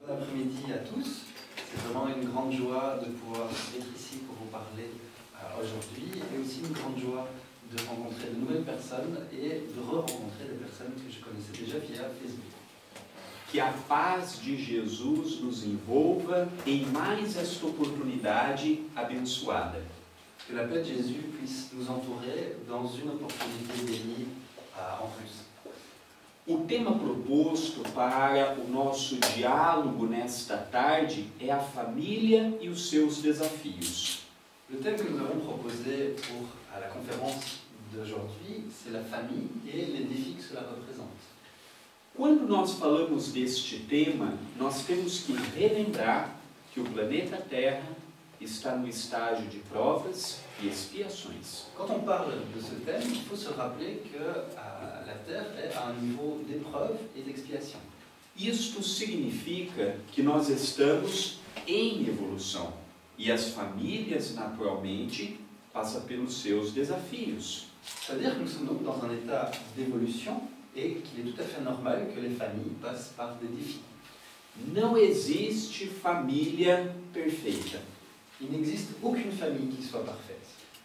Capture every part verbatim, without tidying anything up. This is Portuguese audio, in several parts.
Bon après-midi à tous. C'est vraiment une grande joie de pouvoir être ici pour vous parler euh, aujourd'hui et aussi une grande joie de rencontrer de nouvelles personnes et de re-rencontrer des personnes que je connaissais déjà via Facebook. Que a paz de Jesus nos envolva em mais esta oportunidade abençoada. Que la paix de Jésus puisse nous entourer dans une opportunité bénie euh, en plus. O tema proposto para o nosso diálogo nesta tarde é a família e os seus desafios. Le thème que nous avons proposé pour à la conférence d'aujourd'hui, c'est la famille et les défis que cela représente. Quando nós falamos deste tema, nós temos que relembrar que o planeta Terra está no estágio de provas e expiações. Quand on parle de ce thème, il faut se rappeler que euh, la Terre est à un niveau d'épreuve et d'expiation. Isto significa que nós estamos em evolução e as famílias, naturalmente, passam pelos seus desafios. C'est-à-dire que nous sommes donc dans un état d'évolution et qu'il est tout à fait normal que les familles passent par des défis. Não existe família perfeita. Il n'existe aucune famille qui soit parfaite.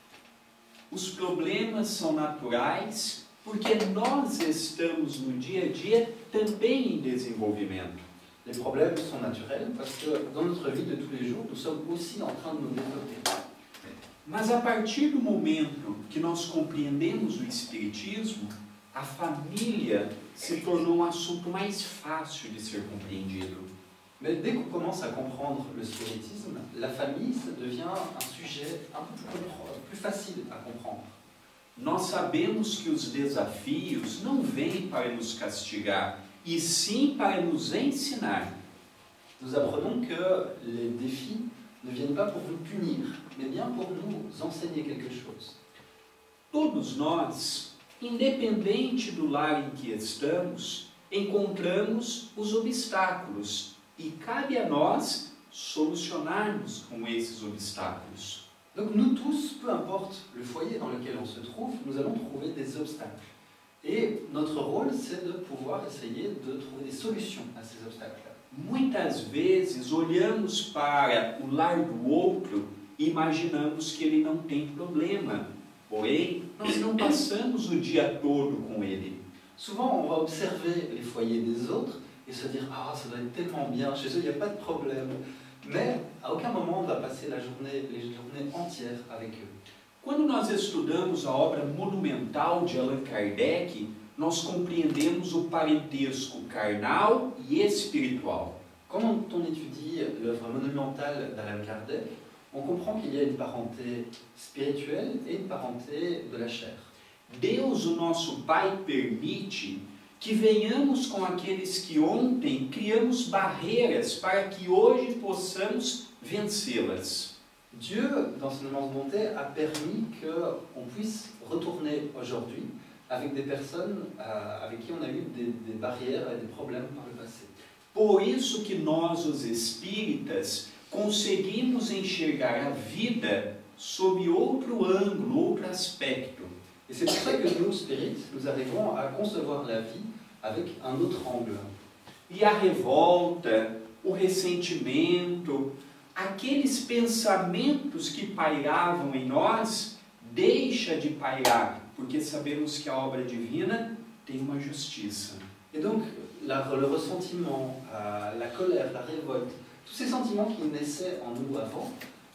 Os problemas são naturais porque nós estamos no dia a dia também em desenvolvimento. Les problèmes sont naturels parce que dans notre vie de tous les jours, nous sommes aussi en train de nous développer. Mas a partir do momento que nós compreendemos o Espiritismo, a família se tornou um assunto mais fácil de ser compreendido. Mais dès qu'on commence à comprendre le spiritisme, la famille, ça devient un sujet un peu plus, plus facile à comprendre. Nós sabemos que os desafios não vêm para nos castigar, e sim para nos ensinar. Nous apprenons que les défis ne viennent pas pour nous punir, mais bien pour nous enseigner quelque chose. Todos nós, independente do lar em que estamos, encontramos os obstáculos. E cabe a nós solucionarmos com esses obstáculos. Donc nous tous, peu importe le foyer dans lequel on se trouve, nous allons trouver des obstacles. Et notre rôle, c'est de pouvoir essayer de trouver des solutions à ces obstacles-là. Muitas vezes olhamos para o lar do outro e imaginamos que ele não tem problema. Porém, nós não passamos o dia todo com ele. Souvent, on va observer les foyers des autres et se dire « Ah, ça doit être tellement bien, chez eux, il n'y a pas de problème. » Mais à aucun moment, on va passer la journée, les journées entières avec eux. Quando nós estudamos a obra monumental de Allan Kardec, nós compreendemos o parentesco carnal e espiritual. Quand on étudie l'œuvre monumentale d'Allan Kardec, on comprend qu'il y a une parenté spirituelle et une parenté de la chair. Deus, o nosso Pai, permite que venhamos com aqueles que ontem criamos barreiras para que hoje possamos vencê-las. Dieu, dans son immense bonté, a permis qu'on puisse retourner aujourd'hui avec des personnes euh, avec qui on a eu des, des barrières et des problèmes par le passé. Por isso que nós, os espíritas, conseguimos enxergar a vida sob outro ângulo, outro aspecto. Et c'est pour ça que nous, spirites, nous arrivons à concevoir la vie avec un autre angle. E a revolta, o ressentimento, aqueles pensamentos que pairavam em nós, deixa de pairar, porque sabemos que a obra divina tem uma justiça. Et donc, la, le ressentiment, euh, la colère, la révolte, tous ces sentiments qui naissaient en nous avant,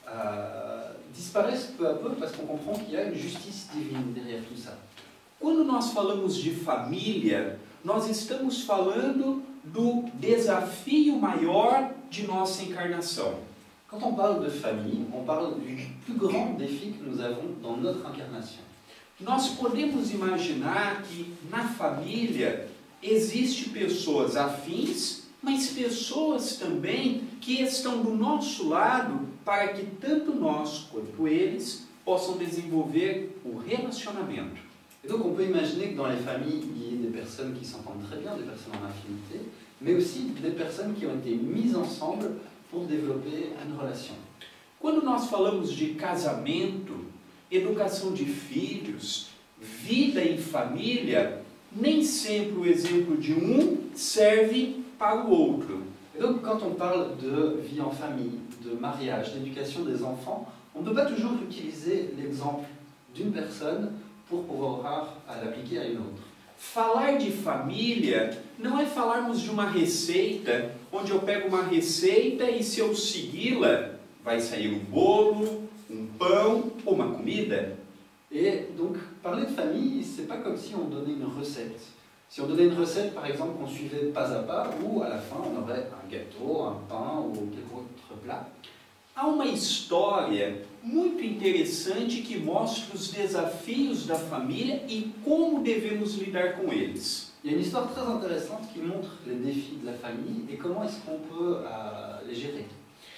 euh, disparaissent peu à peu parce qu'on comprend qu'il y a une justice divine derrière tout ça. Quando nós falamos de família, nós estamos falando do desafio maior de nossa encarnação. Quand on parle de famille, on parle du plus grand défi que nous avons dans notre incarnation. Nós podemos imaginar que na família existem pessoas afins, mas pessoas também que estão do nosso lado para que tanto nós quanto eles possam desenvolver o relacionamento. Et donc on peut imaginer que dans les familles, il y ait des personnes qui s'entendent très bien, des personnes en infinité, mais aussi des personnes qui ont été mises ensemble pour développer une relation. Quando nós falamos de casamento, educação de filhos, vida em família, nem sempre o exemplo de um serve para o outro. Et donc, quand on parle de vie en famille, de mariage, d'éducation des enfants, on ne peut pas toujours utiliser l'exemple d'une personne pour pouvoir l'appliquer à une autre. Falar de família não é falarmos de uma receita, onde eu pego uma receita e se eu segui-la, vai sair um bolo, um pão ou uma comida. Et donc, parler de famille, c'est pas comme si on donnait une recette. Si on donnait une recette, par exemple, qu'on suivait pas à pas, ou à la fin, on aurait un gâteau, un pain ou quelque autre plat. Há uma história muito interessante que mostra os desafios da família e como devemos lidar com eles. Il y a une histoire très intéressante qui montre les défis de la famille et comment est-ce qu'on peut euh, les gérer.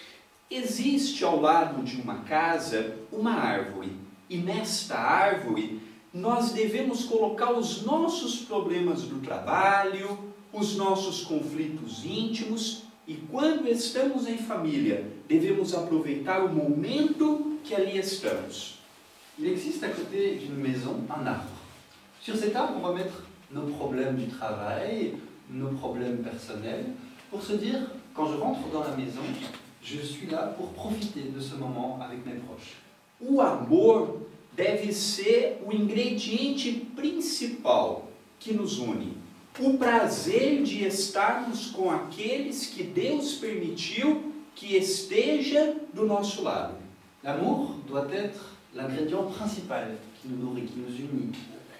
Existe ao lado de uma casa uma árvore, e nesta árvore nós devemos colocar os nossos problemas do trabalho, os nossos conflitos íntimos, e quando estamos em família, devemos aproveitar o momento que ali estamos. Il existe à côté d'une maison un arbre. Sur cet arbre, on va mettre nos problèmes du travail, nos problèmes personnels, pour se dire, quand je rentre dans la maison, je suis là pour profiter de ce moment avec mes proches. O amor deve ser o ingrediente principal que nos une. O prazer de estarmos com aqueles que Deus permitiu que esteja do nosso lado. L'amour doit être l'ingrédient principal qui nous nourrit, qui nous unit,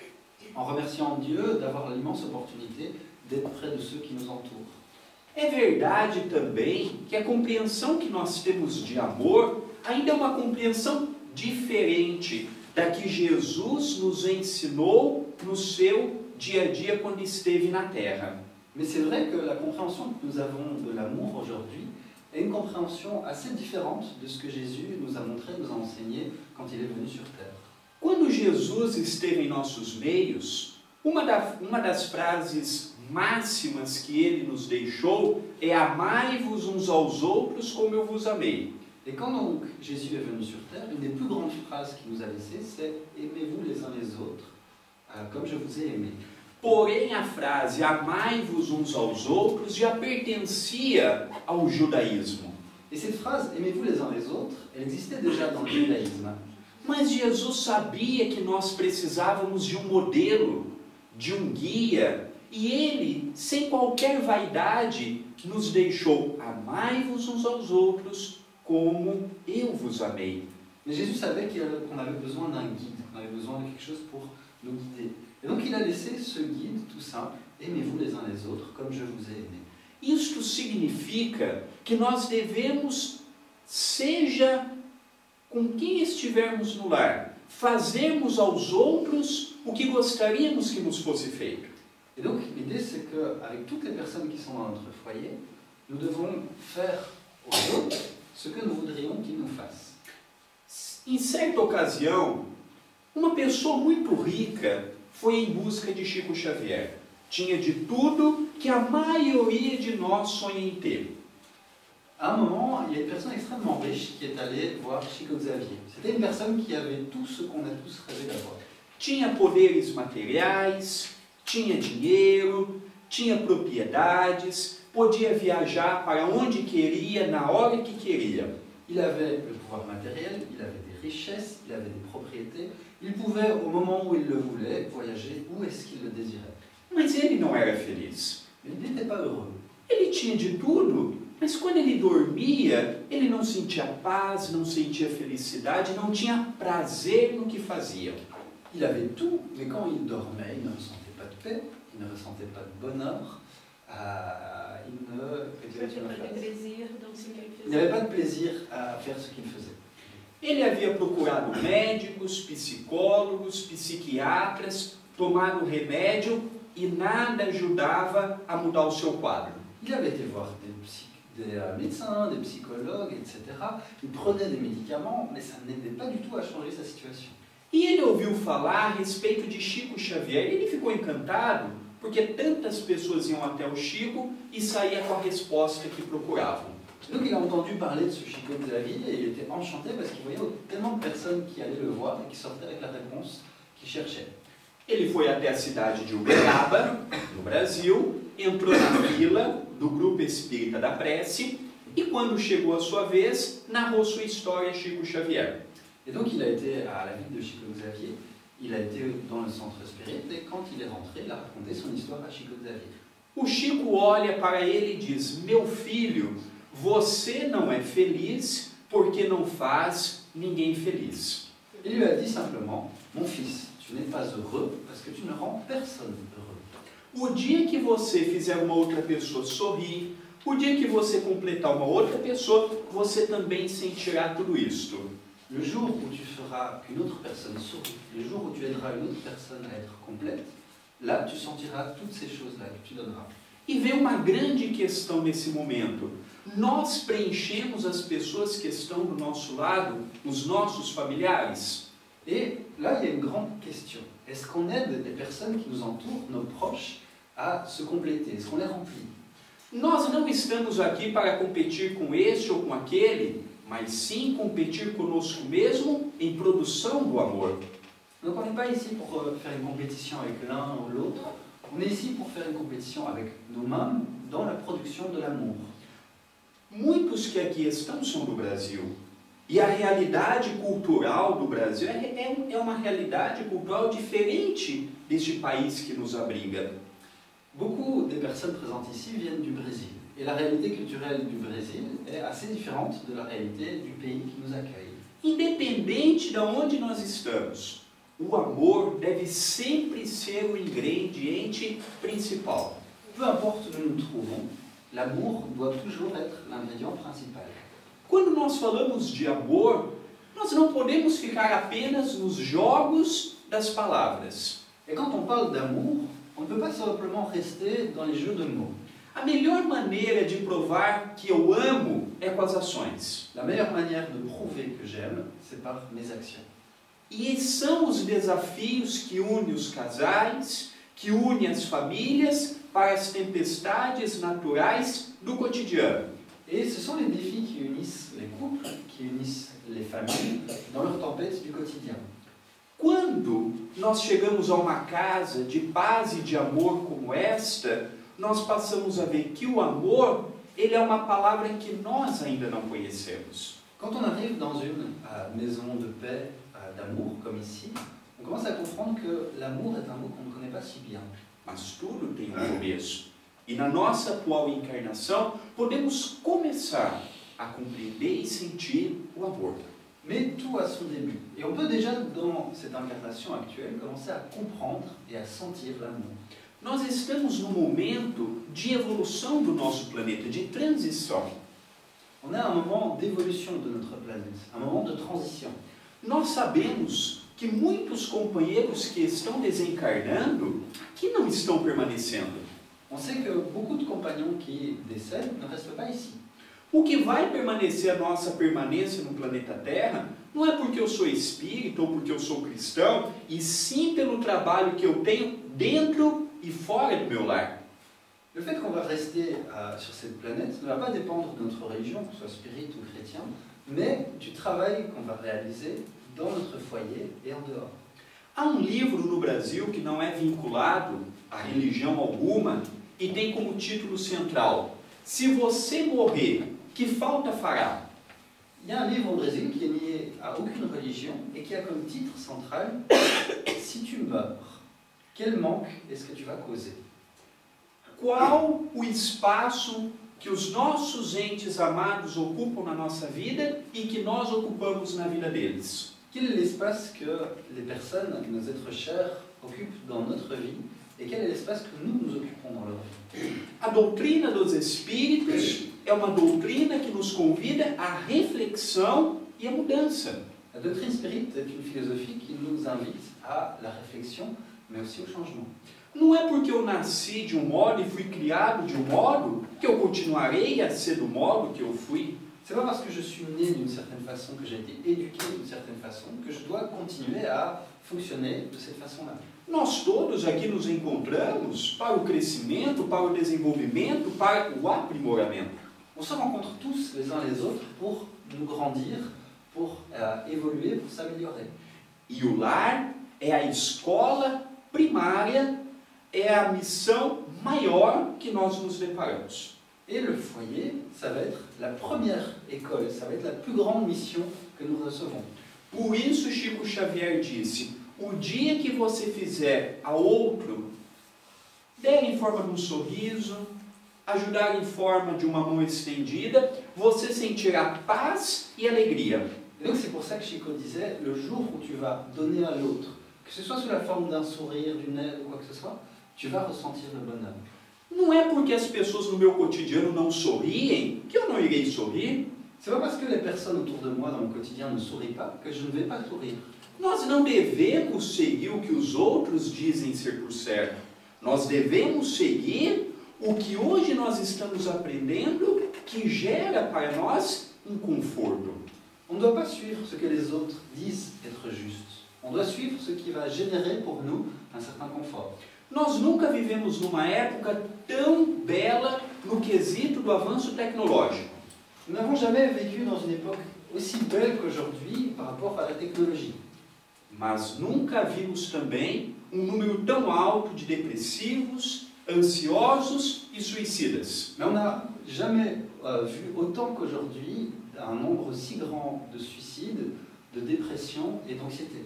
en remerciant Dieu d'avoir l'immense opportunité d'être près de ceux qui nous entourent. É verdade também que a compreensão que nós temos de amor ainda é uma compreensão diferente da que Jesus nos ensinou no seu dia a dia quando esteve na terra. Mais c'est vrai que la compréhension que nous avons de l'amour aujourd'hui est une compréhension assez différente de ce que Jésus nous a montré, nous a enseigné quand il est venu sur terre. Quando Jesus esteve em nossos meios, uma, da, uma das frases máximas que ele nos deixou é: amai-vos uns aos outros como eu vos amei. Et quand donc Jésus est venu sur terre, une des plus grandes phrases qu'il nous a laissées, c'est « Aimez-vous les uns les autres, euh, comme je vous ai aimé ». Porém, a frase amai-vos uns aos outros já pertencia ao judaísmo. Et cette phrase « Aimez-vous les uns les autres », elle existait déjà dans le judaïsme. Mas Jesus sabia que nós precisávamos de um modelo, de um guia, e ele, sem qualquer vaidade, nos deixou: amai-vos uns aos outros como eu vos amei. Mais Jésus savait qu'on avait besoin d'un guide, qu'on avait besoin de quelque chose pour nous guider. Et donc il a laissé ce guide tout simple, aimez-vous les uns les autres comme je vous ai aimé. Isto significa que nós devemos, seja com quem estivermos no lar, fazermos aos outros o que gostaríamos que nos fosse feito. Et donc l'idée c'est qu'avec toutes les personnes qui sont dans notre foyer, nous devons faire aux autres ce que nous voudrions qu'ils nous fassent. Em certa ocasião, uma pessoa muito rica foi em busca de Chico Xavier. Tinha de tudo que a maioria de nós sonha em ter. À un moment, il y a une personne extrêmement riche qui est allée voir Chico Xavier. C'était une personne qui avait tout ce qu'on a tous rêvé d'avoir. Tinha poderes materiais, tinha dinheiro, tinha propriedades, podia viajar para onde queria, na hora que queria. Il avait le pouvoir matériel, il avait des richesses, il avait des propriétés. Il pouvait, au moment où il le voulait, voyager où est-ce qu'il le désirait. Mas ele não era feliz. Il n'était pas heureux. Ele tinha de tudo, mas quando ele dormia, ele não sentia paz, não sentia felicidade, não tinha prazer no que fazia. Il avait tout, mais quand il dormait, il ne ressentait pas de paix, il ne ressentait pas de bonheur, euh, il ne n'avait pas de plaisir à faire ce qu'il faisait. Ele havia procurado médicos, psicólogos, psiquiatras, tomado remédio e nada ajudava a mudar o seu quadro. Il avait été voir des, psy, des euh, médecins, des psychologues, et cetera. Il prenait des médicaments, mais ça n'aidait pas du tout à changer sa situation. E ele ouviu falar a respeito de Chico Xavier e ele ficou encantado, porque tantas pessoas iam até o Chico e saía com a resposta que procuravam. Donc il a entendu parler de ce Chico Xavier et il était enchanté parce qu'il voyait tellement de personnes qui allaient le voir et qui sortaient avec la réponse qu'il cherchait. Ele foi até a cidade de Uberaba, no Brasil, entrou na fila do Grupo Espírita da Prece e quando chegou a sua vez, narrou sua história a Chico Xavier. Et donc il a été à la ville de Chico Xavier, il a été dans le centre spirit et quand il est rentré, il a raconté son histoire à Chico Xavier. O Chico olha para ele e diz: meu filho, você não é feliz porque não faz ninguém feliz. Il lui a dit simplement: mon fils, tu n'es pas heureux parce que tu ne rends personne heureux. O dia que você fizer uma outra pessoa sorrir, o dia que você completar uma outra pessoa, você também sentirá tudo isto. Le jour où tu feras qu'une autre personne sourit, le jour où tu aideras une autre personne à être complète, là tu sentiras toutes ces choses-là que tu donneras. E vem uma grande questão nesse momento. Nós preenchemos as pessoas que estão do nosso lado, os nossos familiares? Et là, il y a une grande question. Est-ce qu'on aide les personnes qui nous entourent, nos proches, à se compléter? Est-ce qu'on les remplit? Nós não estamos aqui para competir com este ou com aquele, mas sim competir conosco mesmo em produção do amor. Donc on n'est pas ici pour faire une compétition avec l'un ou l'autre, on est ici pour faire une compétition avec nous-mêmes dans la production de l'amour. Muitos que aqui estão são do Brasil. E a realidade cultural do Brasil é, é, é uma realidade cultural diferente deste país que nos abriga. Beaucoup des personnes présentes ici viennent du Brésil. Et la réalité culturelle du Brésil est assez différente de la réalité du pays qui nous accueille. Independente de onde nós estamos, o amor deve sempre ser o ingrediente principal. Peu importe où nous nous trouvons, l'amour doit toujours être l'ingrédient principal. Quando nós falamos de amor, nós não podemos ficar apenas nos jogos das palavras. Et quand on parle d'amour, on ne peut pas simplement rester dans les jeux de mots. A melhor maneira de provar que eu amo é com as ações. La meilleure manière de prouver que j'aime, c'est par mes actions. E são os desafios que unem os casais, que unem as famílias para as tempestades naturais do cotidiano. Et ce sont les défis qui unissent les couples, qui unissent les familles dans leurs tempêtes du quotidien. Quando nós chegamos a uma casa de paz e de amor como esta, nós passamos a ver que o amor, ele é uma palavra que nós ainda não conhecemos. Quand on arrive dans une euh, maison de paix, euh, d'amour, comme ici, on commence à comprendre que l'amour est un mot qu'on ne connaît pas si bien. Mas tudo tem um começo. E na nossa atual encarnação, podemos começar a compreender e sentir o amor. Mais tout a son début. Et on peut déjà, dans cette incarnation actuelle, commencer à comprendre et à sentir l'amour. Nós estamos num momento de evolução do nosso planeta, de transição. On est à un moment d'évolution de notre planète, un moment de transition. Nós sabemos que muitos companheiros que estão desencarnando, que não estão permanecendo. On sait que beaucoup de compagnons qui décèdent ne restent pas ici. O que vai permanecer a nossa permanência no planeta Terra não é porque eu sou espírita ou porque eu sou cristão, e sim pelo trabalho que eu tenho dentro e fora do meu lar. Le fait qu'on va rester euh, sur cette planète ne va pas dépendre de notre religion, que ce soit spirit ou chrétien, mais du travail qu'on va réaliser dans notre foyer et en dehors. Há um livro no Brasil que não é vinculado a religião alguma e tem como título central: Se você morrer, que falta fará? Il y a un livre au Brésil qui est lié à aucune religion et qui a comme titre central Si tu meurs, quel manque est-ce que tu vas causer? Qual o espaço que os nossos entes amados ocupam na nossa vida e que nós ocupamos na vida deles? Quel est l'espace que les personnes, nos êtres chers, occupent dans notre vie et quel est l'espace que nous nous occupons dans leur vie? A doutrina dos Espíritos é uma doutrina que nos convida à reflexão e à mudança. La doctrine spirit est une philosophie qui nous invite à la réflexion, mais aussi au changement. Não é porque eu nasci de um modo e fui criado de um modo que eu continuarei a ser do modo que eu fui. C'est pas parce que je suis né d'une certaine façon, que j'ai été éduqué d'une certaine façon, que je dois continuer à fonctionner de cette façon-là. Nós todos aqui nos encontramos para o crescimento, para o desenvolvimento, para o aprimoramento. On se rencontre tous les uns les autres pour nous grandir, pour euh, évoluer, pour s'améliorer. E o lar é a escola primária, é a missão maior que nós nos deparamos. Et le foyer, ça va être la première école, ça va être la plus grande mission que nous recevons. Por isso Chico Xavier disse, o dia que você fizer a outro, der em forma de um sorriso, ajudar em forma de uma mão estendida, você sentirá paz e alegria. Et donc c'est pour ça que Chico disait, le jour où tu vas donner à l'autre, que ce soit sous la forme d'un sourire, d'une aide ou quoi que ce soit, tu vas ressentir le bonheur. Não é porque as pessoas no meu cotidiano não sorriem que eu não irei sorrir. C'est pas parce que les personnes autour de moi dans mon quotidien ne sourient pas que je ne vais pas sourire. Nós não devemos seguir o que os outros dizem ser por certo. Nós devemos seguir o que hoje nós estamos aprendendo que gera para nós um conforto. On ne doit pas suivre ce que les autres disent être juste. On doit suivre ce qui va générer pour nous un certain confort. Nós nunca vivemos numa época tão bela no quesito do avanço tecnológico. Nous n'avons jamais vécu dans une époque aussi belle qu'aujourd'hui par rapport à la technologie. Mas nunca vimos também um número tão alto de depressivos, ansiosos e suicidas. Mais on n'a jamais euh, vu autant qu'aujourd'hui un nombre si grand de suicides, de dépression et d'anxiété.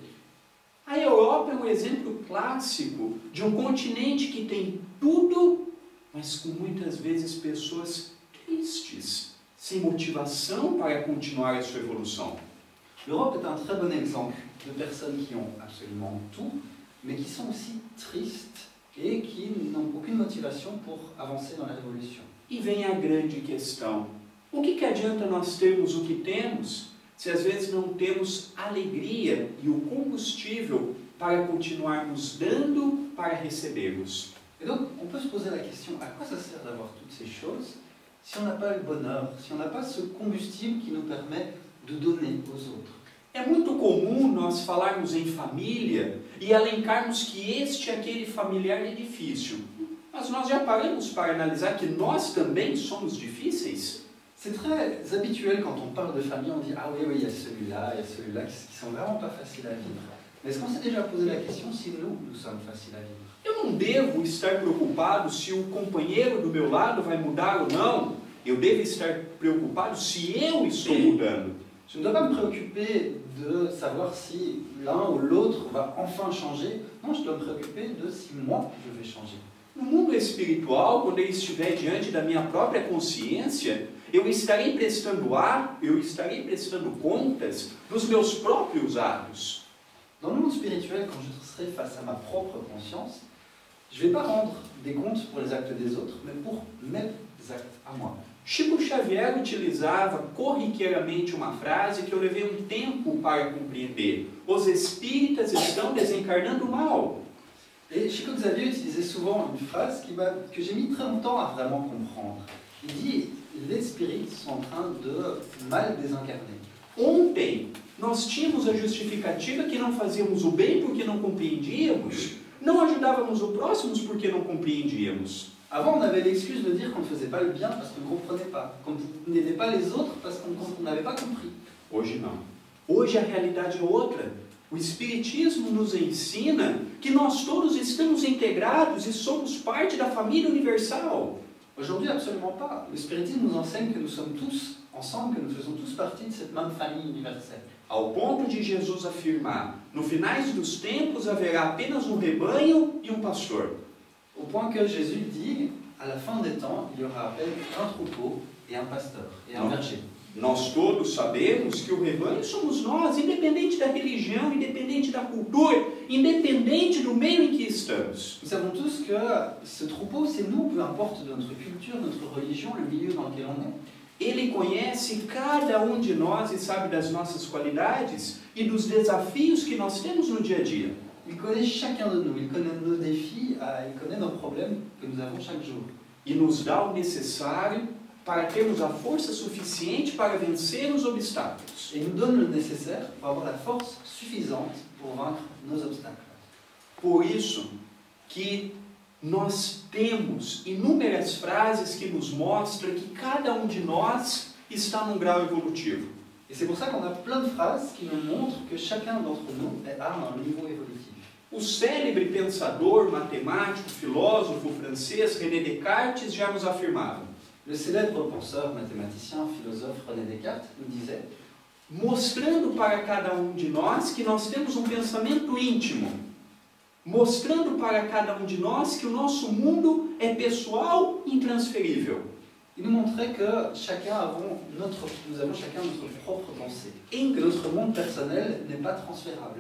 A Europa é um exemplo clássico de um continente que tem tudo, mas com muitas vezes pessoas tristes, sem motivação para continuar a sua evolução. L'Europe est un très bon exemple de personnes qui ont absolument tout, mais qui sont aussi tristes et qui n'ont aucune motivation pour avancer dans la révolution. E vem a grande questão. O que, que adianta nós termos o que temos, se às vezes não temos alegria e o combustível para continuarmos dando para recebermos? Et donc, on peut se poser la question, à quoi ça sert d'avoir toutes ces choses si on n'a pas le bonheur, si on n'a pas ce combustible qui nous permet de donner aux autres? É muito comum nós falarmos em família e alencarmos que este e aquele familiar é difícil. Mas nós já paramos para analisar que nós também somos difíceis? C'est très habituel quand on parle de famille, on dit « Ah oui, oui, il y a celui-là, il y a celui-là qui qui sont vraiment pas faciles à vivre. » Mais est-ce qu'on s'est déjà posé la question si nous, nous sommes faciles à vivre? Eu não devo estar preocupado se o companheiro do meu lado vai mudar ou não. Eu devo estar preocupado se eu estou mudando. Je ne dois pas me préoccuper de savoir si l'un ou l'autre va enfin changer. Non, je dois me préoccuper de si moi, je vais changer. No mundo espiritual, quando eu estiver diante da minha própria consciência, eu estarei prestando a, eu estarei prestando contas dos meus próprios atos. Dans le monde spirituel, quand je serai face à ma propre conscience, je ne vais pas rendre des comptes pour les actes des autres, mais pour mes actes à moi. Chico Xavier utilizava corriqueiramente uma frase que eu levei um tempo para compreender. Os espíritas estão desencarnando mal. Et Chico Xavier utilisait souvent une phrase qui que j'ai mis très longtemps à vraiment comprendre. Il dit « Les spirites sont en train de mal désincarner ». Ontem, nós tínhamos a justificativa que não fazíamos o bem porque não compreendíamos, não ajudávamos o próximo porque não compreendíamos. Avant, on avait l'excuse de dire qu'on ne faisait pas le bien parce qu'on ne comprenait pas, qu'on n'aidait pas les autres parce qu'on n'avait pas compris. Hoje não. Hoje a realidade é outra. O Espiritismo nos ensina que nós todos estamos integrados e somos parte da família universal. Aujourd'hui, absolument pas. Le spiritisme nous enseigne que nous sommes tous ensemble, que nous faisons tous partie de cette même famille universelle. Ao ponto de Jesus afirmar, no finais dos tempos haverá apenas um rebanho e um pastor. Au point que Jésus dit, à la fin des temps, il y aura à peine un troupeau et un pasteur, et un berger. Nós todos sabemos que o rebanho somos nós, independente da religião, independente da cultura, independente do meio em que estamos. Nous savons tous que ce troupeau, c'est nous, peu importe notre culture, notre religion, le milieu dans lequel on est. Ele conhece cada um de nós e sabe das nossas qualidades e dos desafios que nós temos no dia a dia. Il connaît chacun de nous, il connaît nos défis, il connaît nos problèmes que nous avons chaque jour. E nos dá o necessário para termos a força suficiente para vencer os obstáculos. Et il nous donne le nécessaire pour avoir la force suffisante pour vaincre nos obstacles. Por isso que nós temos inúmeras frases que nos mostram que cada um de nós está num grau evolutivo. Et c'est pour ça qu'on a plein de phrases qui nous montrent que chacun d'entre nous est à un niveau évolutif. O célebre pensador, matemático, filósofo francês René Descartes já nos afirmava: Le célèbre penseur, mathématicien, philosophe René Descartes nous disait, mostrando para cada um de nós que nós temos um pensamento íntimo, mostrando para cada um de nós que o nosso mundo é pessoal e intransferível. il nous montrait que chacun avons notre, nous avons chacun notre propre pensée, et que notre monde personnel n'est pas transférable.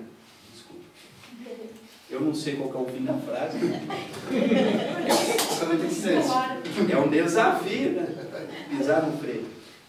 Eu não sei qual que é o fim da frase. Ça va être excellent. É um desafio, né? Pisar no freio.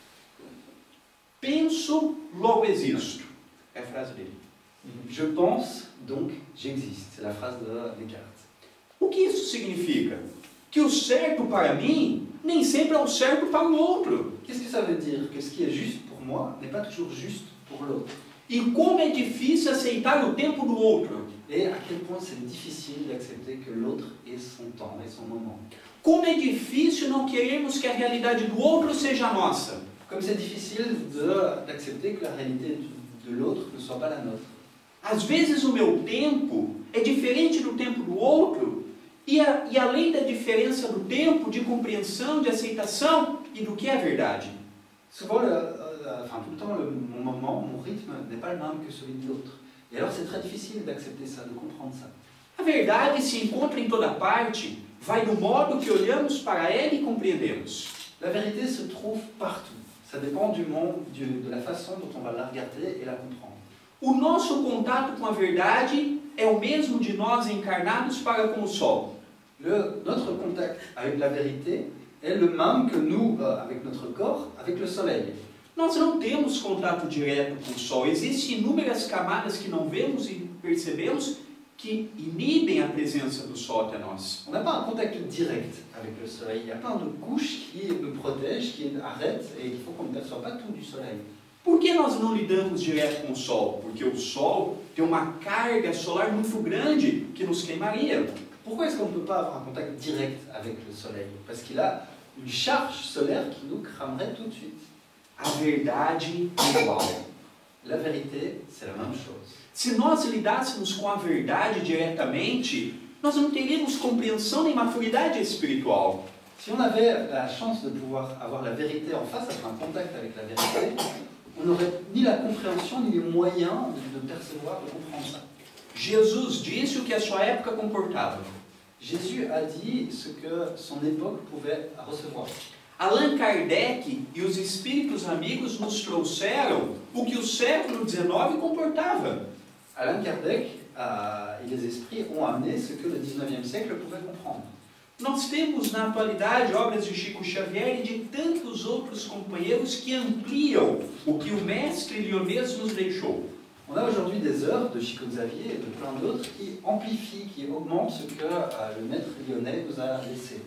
Penso, logo existo. É a frase dele. Je pense, donc j'existe. C'est la phrase de Descartes. O que isso significa? Que o certo para mim nem sempre é o certo para o outro. Qu'est-ce que ça veut dire? Que ce qui est juste pour moi n'est pas toujours juste pour l'autre. E como é difícil aceitar o tempo do outro. Et à quel point c'est difficile d'accepter que l'autre ait son temps et son moment. Como é difícil não querermos que a realidade do outro seja a nossa. Comme c'est difficile de- d'accepter que la réalité de, de l'autre ne soit pas la nôtre. Às vezes o meu tempo é diferente do tempo do outro, e, a, e além da diferença do tempo, de compreensão, de aceitação e do que é verdade. Souvent, le- euh, enfin, tout le temps, le- mon moment, mon rythme n'est pas le même que celui de l'autre. Et alors c'est très difficile d'accepter ça, de comprendre ça. A verdade se encontra em toda parte, vai do modo que olhamos para ela e compreendemos. La vérité se trouve partout. Ça dépend du monde, du- de la façon dont on va la regarder et la comprendre. O nosso contato com a verdade é o mesmo de nós encarnados para com o sol. Le, notre contact avec la vérité est le même que nous, euh, avec notre corps, avec le soleil. Nós não temos contato direto com o sol. Existem inúmeras camadas que não vemos e percebemos que inibem a presença do sol até nós. On n'a pas un contact direct avec le soleil. Il y a plein de couches qui nous protègent, qui arrêtent, et il faut qu'on ne perçoive pas tout du soleil. Por que nós não lidamos direto com o sol? Porque o sol tem uma carga solar muito grande que nos queimaria. Pourquoi est-ce qu'on ne peut pas avoir un contact direct avec le soleil? Parce qu'il a une charge solaire qui nous cramerait tout de suite. A verdade é igual. La vérité, c'est la même chose. Se nós lidássemos com a verdade diretamente, nós não teríamos compreensão nem maturidade espiritual. Si on avait la chance de pouvoir avoir la vérité en face, avoir un contact avec la vérité, on n'aurait ni la compréhension ni les moyens de, de percevoir, de comprendre ça. Jesus disse o que a sua época comportava. Jésus a dit ce que son époque pouvait recevoir. Allan Kardec e os espíritos amigos nos trouxeram o que o século dezenove comportava. Allan Kardec a, et les esprits ont amené ce que le dix-neuvième siècle pouvait comprendre. Nós temos na atualidade obras de Chico Xavier e de tantos outros companheiros que ampliam o que o mestre Lyonês nos deixou. On a aujourd'hui des œuvres de Chico Xavier et de plein d'autres qui amplifient, qui augmentent ce que euh, le maître lyonnais nous a laissé.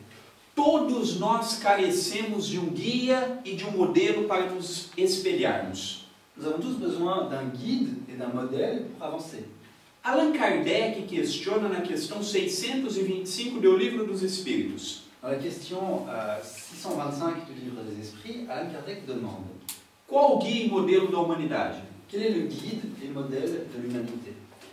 Todos nós carecemos de um guia e de um modelo para nos espelharmos. Nous avons tous besoin d'un guide et d'un modèle pour avancer. Allan Kardec questiona na questão seiscentos e vinte e cinco do Livro dos Espíritos. Dans la question euh, six cent vingt-cinq du Livre des Esprits, Allan Kardec demande: Qual o guia e modelo da humanidade? quel est le guide et le modèle de l'humanité?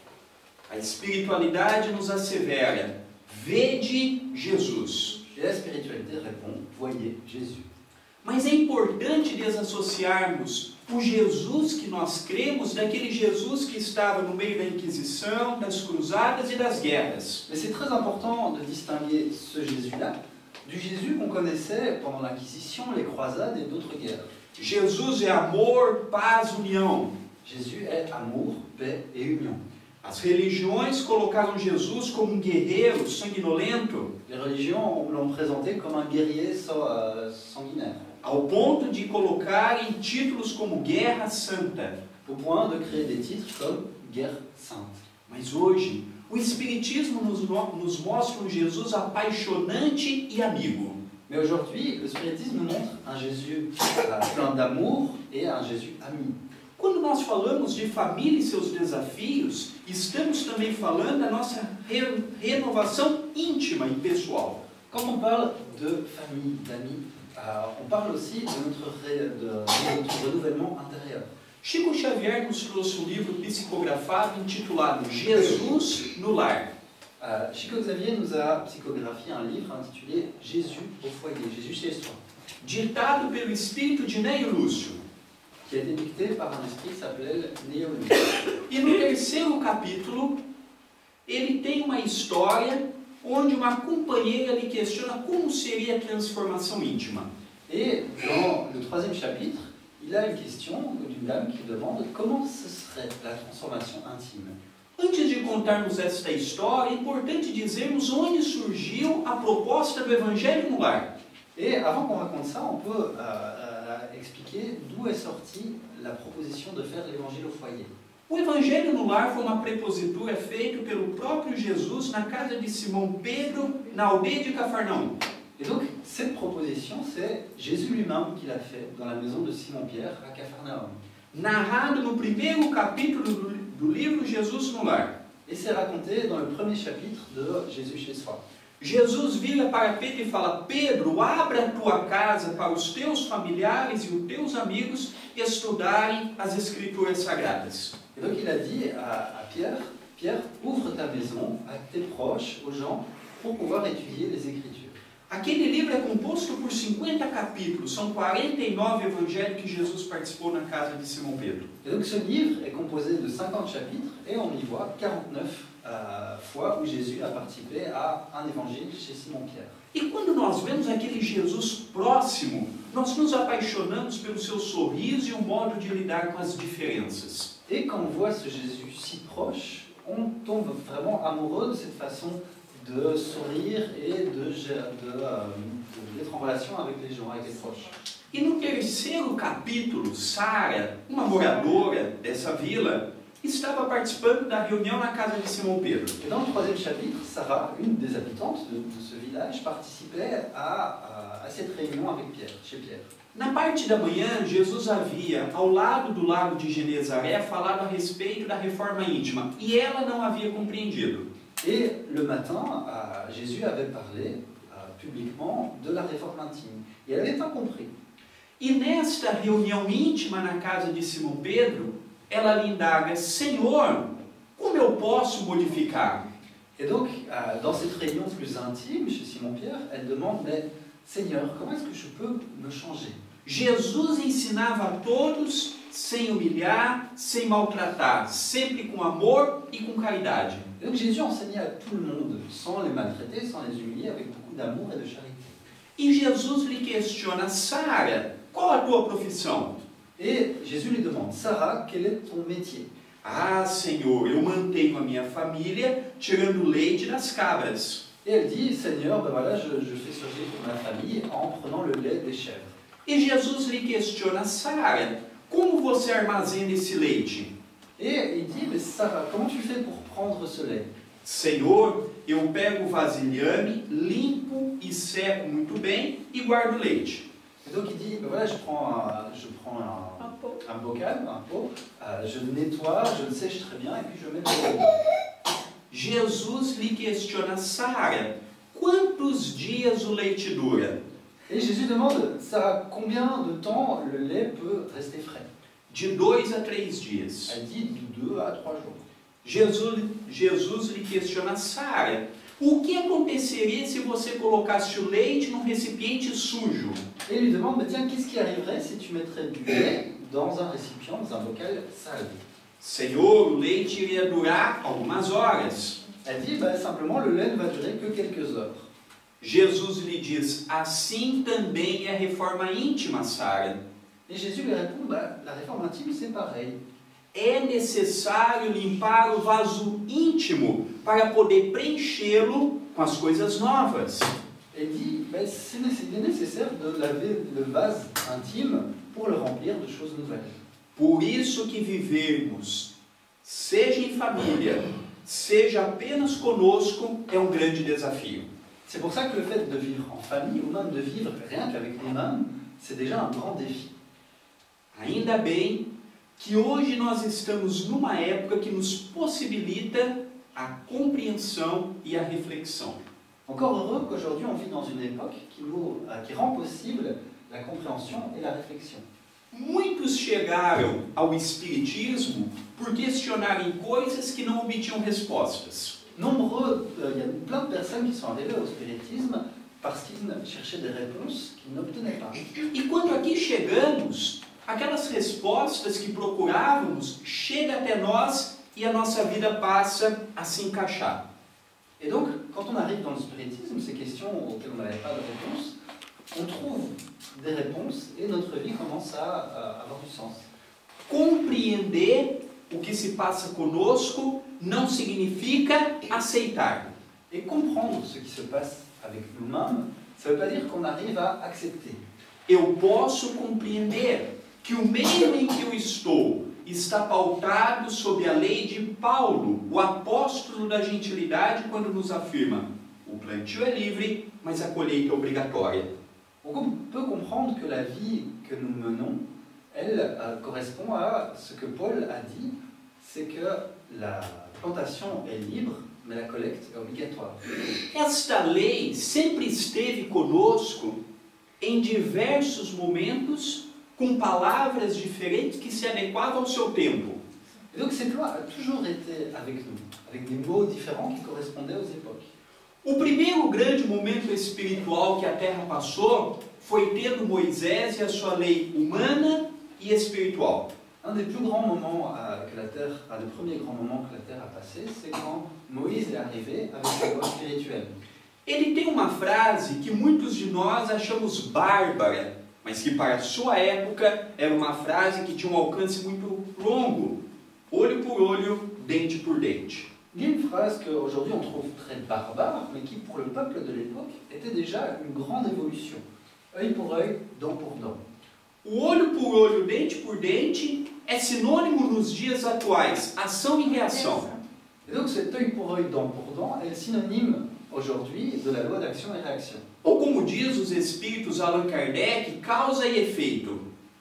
A espiritualidade nos assevera: vede Jesus. Et la spiritualité répond: voyez Jésus. Mas é importante desassociarmos o Jesus que nós cremos daquele Jesus que estava no meio da Inquisição, das cruzadas e das guerras. Mais c'est très important de distinguer ce Jésus-là du Jésus qu'on connaissait pendant l'Inquisition, les croisades et d'autres guerres. Jesus é amor, paz, união. Jésus est amour, paix et union. As religiões colocaram Jesus como um guerreiro sanguinolento, Les religions l'ont présenté comme un guerrier sa- euh, sanguinaire, ao ponto de colocar em títulos como Guerra Santa. au point de créer des titres comme Guerre sainte. Mas hoje, o Espiritismo nos, no- nos mostra um Jesus apaixonante e amigo. Mais aujourd'hui, le spiritisme nous montre un Jésus euh, plein d'amour et un Jésus ami. Quando nós falamos de família e seus desafios, estamos também falando da nossa re- renovação íntima e pessoal. Quand on parle de famille, d'amis, euh, on parle aussi de notre, ré- de, de notre renouvellement intérieur. Chico Xavier nos trouxe um livro psicografado intitulado Jesus no Lar. Uh, Chico Xavier nous a psychographié un livre intitulé Jésus au foyer, Jésus chez soi, ditado pelo espírito de Neio Lúcio, qui a été dicté par un esprit qui s'appelait Néo Lúcio. E no terceiro capítulo, ele tem uma história onde uma companheira lhe questiona como seria a transformação íntima. Et dans le troisième chapitre, il a une question d'une dame qui demande comment ce serait la transformation intime. Antes de contarmos esta história, é importante dizermos onde surgiu a proposta do Evangelho no Lar. Et avant qu'on raconte ça, on peut euh, euh, expliquer d'où est sortie la proposition de faire l'évangile au foyer. O Evangelho no Lar foi uma prepositura feita pelo próprio Jesus na casa de Simão Pedro, na aldeia de Cafarnaum. Et donc, cette proposition, c'est Jésus lui-même qui l'a fait dans la maison de Simon-Pierre à Capharnaüm. Narrado no primeiro capítulo do, do livro Jesus no Lar. Et c'est raconté dans le premier chapitre de Jésus chez soi. Jesus vira para Pedro e fala: Pedro, abra a tua casa para os teus familiares e os teus amigos estudarem as Escrituras Sagradas. Et donc il a dit à, à Pierre, Pierre, ouvre ta maison à tes proches, aux gens, pour pouvoir étudier les Écritures. Aquele livro é composto por cinquenta capítulos, são quarenta e nove evangelhos que Jesus participou na casa de Simão Pedro. Et donc ce livre est composé de cinquante chapitres et on y voit quarante-neuf euh, fois où Jésus a participé à un évangile chez Simon-Pierre. E quando nós vemos aquele Jesus próximo, nós nos apaixonamos pelo seu sorriso e o modo de lidar com as diferenças. Et quand on voit ce Jésus si proche, on tombe vraiment amoureux de cette façon de sourire et de, de, de, de, d'être en relation avec les gens, avec les proches. E no terceiro capítulo, Sara, uma moradora dessa vila, estava participando da reunião na casa de Simão Pedro. Et dans le troisième chapitre, Sarah, une des habitantes de, de ce village, participait à, à, à cette réunion avec Pierre, chez Pierre. Na parte da manhã, Jesus havia, ao lado do lago de Genezaré, falado a respeito da reforma íntima, e ela não havia compreendido. Et le matin, euh, Jésus avait parlé euh, publiquement de la réforme intime. Et elle n'avait pas compris. E nesta reunião íntima na casa de Simão Pedro, ela lhe indaga: Senhor, como eu posso modificar? Et donc, euh, dans cette réunion plus intime chez Simon-Pierre, elle demande, mais Seigneur, comment est-ce que je peux me changer? Jesus ensinava a todos sem humilhar, sem maltratar, sempre com amor e com caridade. Et donc Jésus enseignait à tout le monde, sans les maltraiter, sans les humilier, avec beaucoup d'amour et de charité. E Jesus lhe questiona: Sara, qual a tua profissão? Et Jésus lui demande, Sarah, quel est ton métier? Ah, Senhor, eu mantenho a minha família tirando leite das cabras. Et elle dit, Seigneur, ben voilà, je, je fais survivre ma famille en prenant le lait des chèvres. E Jesus lhe questiona: Sara, como você armazena esse leite? Et il dit, mais Sarah, comment tu fais pour prendre ce lait? Senhor, eu pego o vasilhame, limpo e seco muito bem e guardo o leite. Et donc il dit, ben voilà, je prends un, je prends un, Un pot. un bocal, un pot, euh, je le nettoie, je le sèche très bien et puis je le mets dans le lait. Jesus lhe questiona: Sara, quantos dias o leite dura? Et Jésus demande, Sarah, combien de temps le lait peut rester frais? De dois a três dias. Elle dit de deux à trois jours. Jesus, Jesus lhe questiona: Sara, o que aconteceria se você colocasse o leite num recipiente sujo? Et il lui demande, mais tiens, qu'est-ce qui arriverait si tu mettrais du lait dans un récipient, dans un bocal sale? Senhor, o leite iria durar algumas horas. Elle dit, bah, simplement, le lait ne va durer que quelques heures. Jesus lhe diz: assim também é a reforma íntima, Sara. Et Jésus lui répond, bah, la réforme intime, c'est pareil. É necessário limpar o vaso íntimo para poder preenchê-lo com as coisas novas. Elle dit, bah, c'est nécessaire, il est nécessaire de laver le vase intime pour le remplir de choses nouvelles. Por isso que vivermos, seja em família, seja apenas conosco, é um grande desafio. C'est pour ça que le fait de vivre en famille, ou même de vivre rien qu'avec nous-mêmes, c'est déjà un grand défi. Ainda bem que hoje nós estamos numa época que nos possibilita a compreensão e a reflexão. Encore heureux qu'aujourd'hui on vit dans une époque qui, nous, qui rend possible la compréhension et la réflexion. Muitos chegaram ao Espiritismo por questionarem coisas que não obtinham respostas. Nombreux, il y a plein de personnes qui sont arrivées au spiritisme parce qu'ils cherchaient des réponses qu'ils n'obtenaient pas. E quando aqui chegamos, aquelas respostas que procurávamos chegam até nós e a nossa vida passa a se encaixar. Et donc, quand on arrive dans le spiritisme, ces questions auxquelles on n'avait pas de réponse, on trouve des réponses et notre vie commence à, à avoir du sens. Compreender o que se passa conosco não significa aceitar. Et comprendre ce qui se passe avec nous-mêmes, ça ne veut pas dire qu'on arrive à accepter. Eu posso compreender que o meio em que eu estou está pautado sob a lei de Paulo, o apóstolo da gentilidade, quando nos afirma: o plantio é livre, mas a colheita é obrigatória. On peut comprendre que la vie que nous menons, elle euh, correspond à ce que Paul a dit, c'est que la plantation est libre, mais la collecte est obrigatoire. Esta lei sempre esteve conosco em diversos momentos, com palavras diferentes que se adequavam ao seu tempo. Et donc cette loi a toujours été avec nous, avec des mots différents qui correspondaient aux époques. O primeiro grande momento espiritual que a Terra passou foi tendo Moisés e a sua lei humana e espiritual. Un des plus grands moments euh, que la Terre, un des premiers grands moments que la Terre a passé, c'est quand Moïse est arrivé avec la loi spirituelle. Ele tem uma frase que muitos de nós achamos bárbara, mas que para a sua época era uma frase que tinha um alcance muito longo. Olho por olho, dente por dente. Il y a une phrase qu'aujourd'hui on trouve très barbare, mais qui pour le peuple de l'époque était déjà une grande évolution. Œil pour œil, dent pour dent. O olho por olho, dente por dente é sinônimo nos dias atuais, ação e reação. Et donc cet œil pour œil, dent pour dent est synonyme aujourd'hui de la loi d'action et réaction. Ou como diz os espíritos Allan Kardec, causa e efeito.